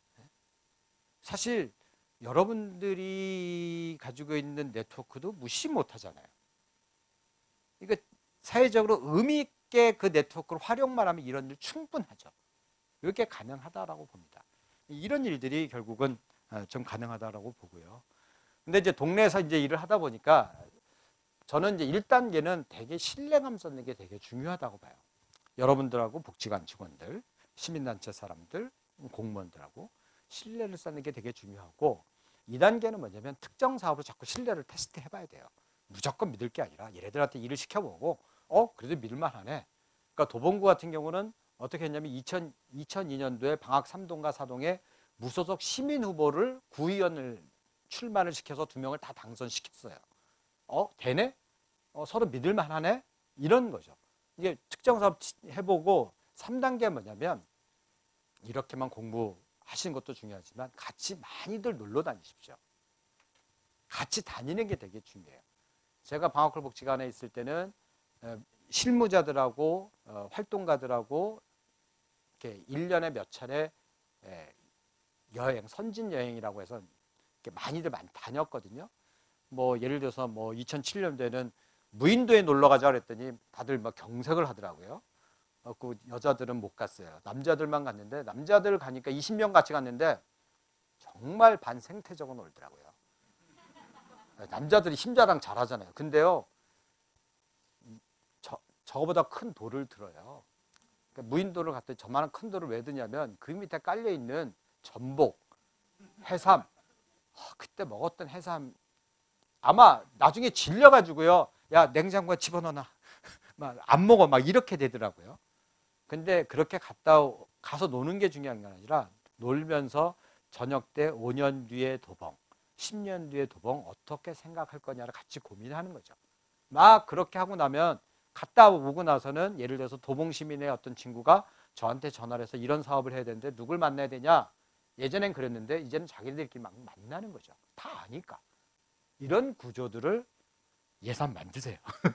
사실 여러분들이 가지고 있는 네트워크도 무시 못하잖아요. 이거 사회적으로 의미 있게 그 네트워크를 활용만 하면 이런 일 충분하죠. 이렇게 가능하다라고 봅니다. 이런 일들이 결국은 좀 가능하다라고 보고요. 근데 이제 동네에서 이제 일을 하다 보니까 저는 이제 일 단계는 되게 신뢰감 쌓는 게 되게 중요하다고 봐요. 여러분들하고 복지관 직원들, 시민단체 사람들, 공무원들하고 신뢰를 쌓는 게 되게 중요하고, 이 단계는 뭐냐면 특정 사업으로 자꾸 신뢰를 테스트 해봐야 돼요. 무조건 믿을 게 아니라 얘네들한테 일을 시켜보고 어 그래도 믿을만하네. 그러니까 도봉구 같은 경우는 어떻게 했냐면 이천이 년도에 방학 삼 동과 사 동에 무소속 시민 후보를 구의원을 출마를 시켜서 두 명을 다 당선시켰어요. 어 되네? 어, 서로 믿을만하네? 이런 거죠. 이게 특정 사업 해보고 삼 단계 뭐냐면 이렇게만 공부하시는 것도 중요하지만 같이 많이들 놀러 다니십시오. 같이 다니는 게 되게 중요해요. 제가 방학홀 복지관에 있을 때는 실무자들하고 활동가들하고 이렇게 일 년에 몇 차례 여행, 선진 여행이라고 해서 이렇게 많이들 많이 다녔거든요. 뭐 예를 들어서 뭐 이천칠 년도에는 무인도에 놀러 가자 그랬더니 다들 막 경색을 하더라고요. 어, 그 여자들은 못 갔어요. 남자들만 갔는데, 남자들 가니까 이십 명 같이 갔는데 정말 반생태적으로 놀더라고요. 남자들이 힘자랑 잘하잖아요. 근데요, 저, 저거보다 큰 돌을 들어요. 그러니까 무인도를 갔더니 저만한 큰 돌을 왜 드냐면 그 밑에 깔려있는 전복, 해삼, 어, 그때 먹었던 해삼 아마 나중에 질려가지고요, 야 냉장고에 집어넣어놔, 막 안 먹어, 막 이렇게 되더라고요. 근데 그렇게 갔다 가서 노는 게 중요한 게 아니라 놀면서 저녁 때 오 년 뒤에 도봉, 십 년 뒤에 도봉 어떻게 생각할 거냐를 같이 고민하는 거죠. 막 그렇게 하고 나면 갔다 오고 나서는 예를 들어서 도봉 시민의 어떤 친구가 저한테 전화를 해서 이런 사업을 해야 되는데 누굴 만나야 되냐? 예전엔 그랬는데 이제는 자기들끼리 막 만나는 거죠. 다 아니까. 이런 구조들을 예산 만드세요.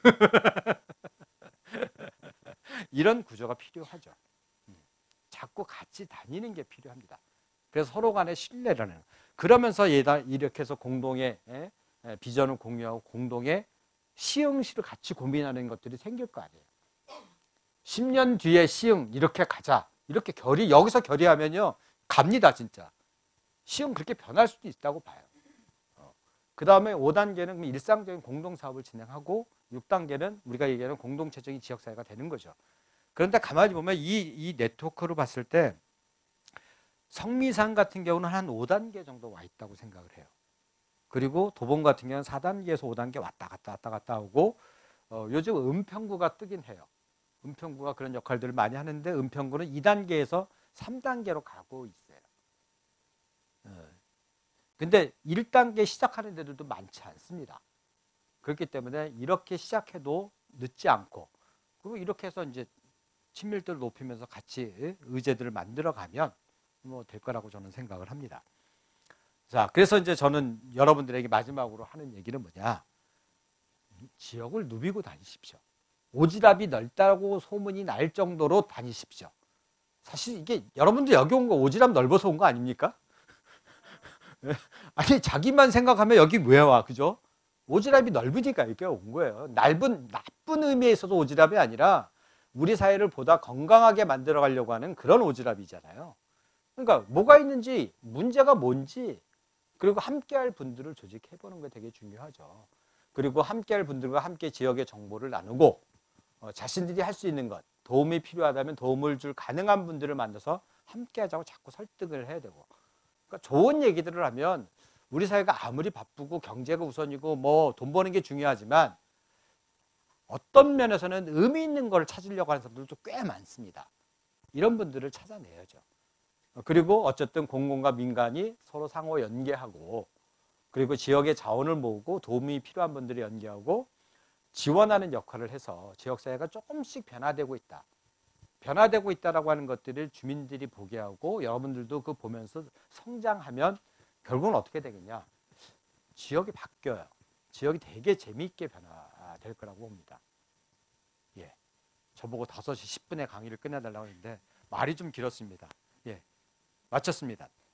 이런 구조가 필요하죠. 자꾸 같이 다니는 게 필요합니다. 그래서 서로 간의 신뢰라는, 그러면서 이렇게 해서 공동의 비전을 공유하고 공동의 시흥시를 같이 고민하는 것들이 생길 거 아니에요. 십 년 뒤에 시흥 이렇게 가자, 이렇게 결의, 여기서 결의하면요 갑니다. 진짜 시흥 그렇게 변할 수도 있다고 봐요. 그 다음에 오 단계는 일상적인 공동사업을 진행하고, 육 단계는 우리가 얘기하는 공동체적인 지역사회가 되는 거죠. 그런데 가만히 보면 이, 이 네트워크로 봤을 때 성미산 같은 경우는 한 오 단계 정도 와 있다고 생각을 해요. 그리고 도봉 같은 경우는 사 단계에서 오 단계 왔다 갔다 왔다 갔다 오고, 어, 요즘 은평구가 뜨긴 해요. 은평구가 그런 역할들을 많이 하는데 은평구는 이 단계에서 삼 단계로 가고 있어요. 어. 근데 일 단계 시작하는 데들도 많지 않습니다. 그렇기 때문에 이렇게 시작해도 늦지 않고, 그리고 이렇게 해서 이제 친밀도를 높이면서 같이 의제들을 만들어 가면 뭐 될 거라고 저는 생각을 합니다. 자, 그래서 이제 저는 여러분들에게 마지막으로 하는 얘기는 뭐냐? 지역을 누비고 다니십시오. 오지랖이 넓다고 소문이 날 정도로 다니십시오. 사실 이게 여러분들 여기 온 거 오지랖 넓어서 온 거 아닙니까? 아니 자기만 생각하면 여기 왜 와, 그죠? 오지랖이 넓으니까 이렇게 온 거예요. 넓은, 나쁜 의미에서도 오지랖이 아니라 우리 사회를 보다 건강하게 만들어 가려고 하는 그런 오지랖이잖아요. 그러니까 뭐가 있는지, 문제가 뭔지, 그리고 함께할 분들을 조직해보는 게 되게 중요하죠. 그리고 함께할 분들과 함께 지역의 정보를 나누고, 어, 자신들이 할 수 있는 것, 도움이 필요하다면 도움을 줄 가능한 분들을 만나서 함께하자고 자꾸 설득을 해야 되고, 그러니까 좋은 얘기들을 하면 우리 사회가 아무리 바쁘고 경제가 우선이고 뭐 돈 버는 게 중요하지만 어떤 면에서는 의미 있는 걸 찾으려고 하는 사람들도 꽤 많습니다. 이런 분들을 찾아내야죠. 그리고 어쨌든 공공과 민간이 서로 상호 연계하고 그리고 지역의 자원을 모으고 도움이 필요한 분들을 연계하고 지원하는 역할을 해서 지역사회가 조금씩 변화되고 있다. 변화되고 있다라고 하는 것들을 주민들이 보게 하고 여러분들도 그 보면서 성장하면 결국은 어떻게 되겠냐. 지역이 바뀌어요. 지역이 되게 재미있게 변화될 거라고 봅니다. 예. 저보고 다섯 시 십 분에 강의를 끝내달라고 했는데 말이 좀 길었습니다. 예. 마쳤습니다.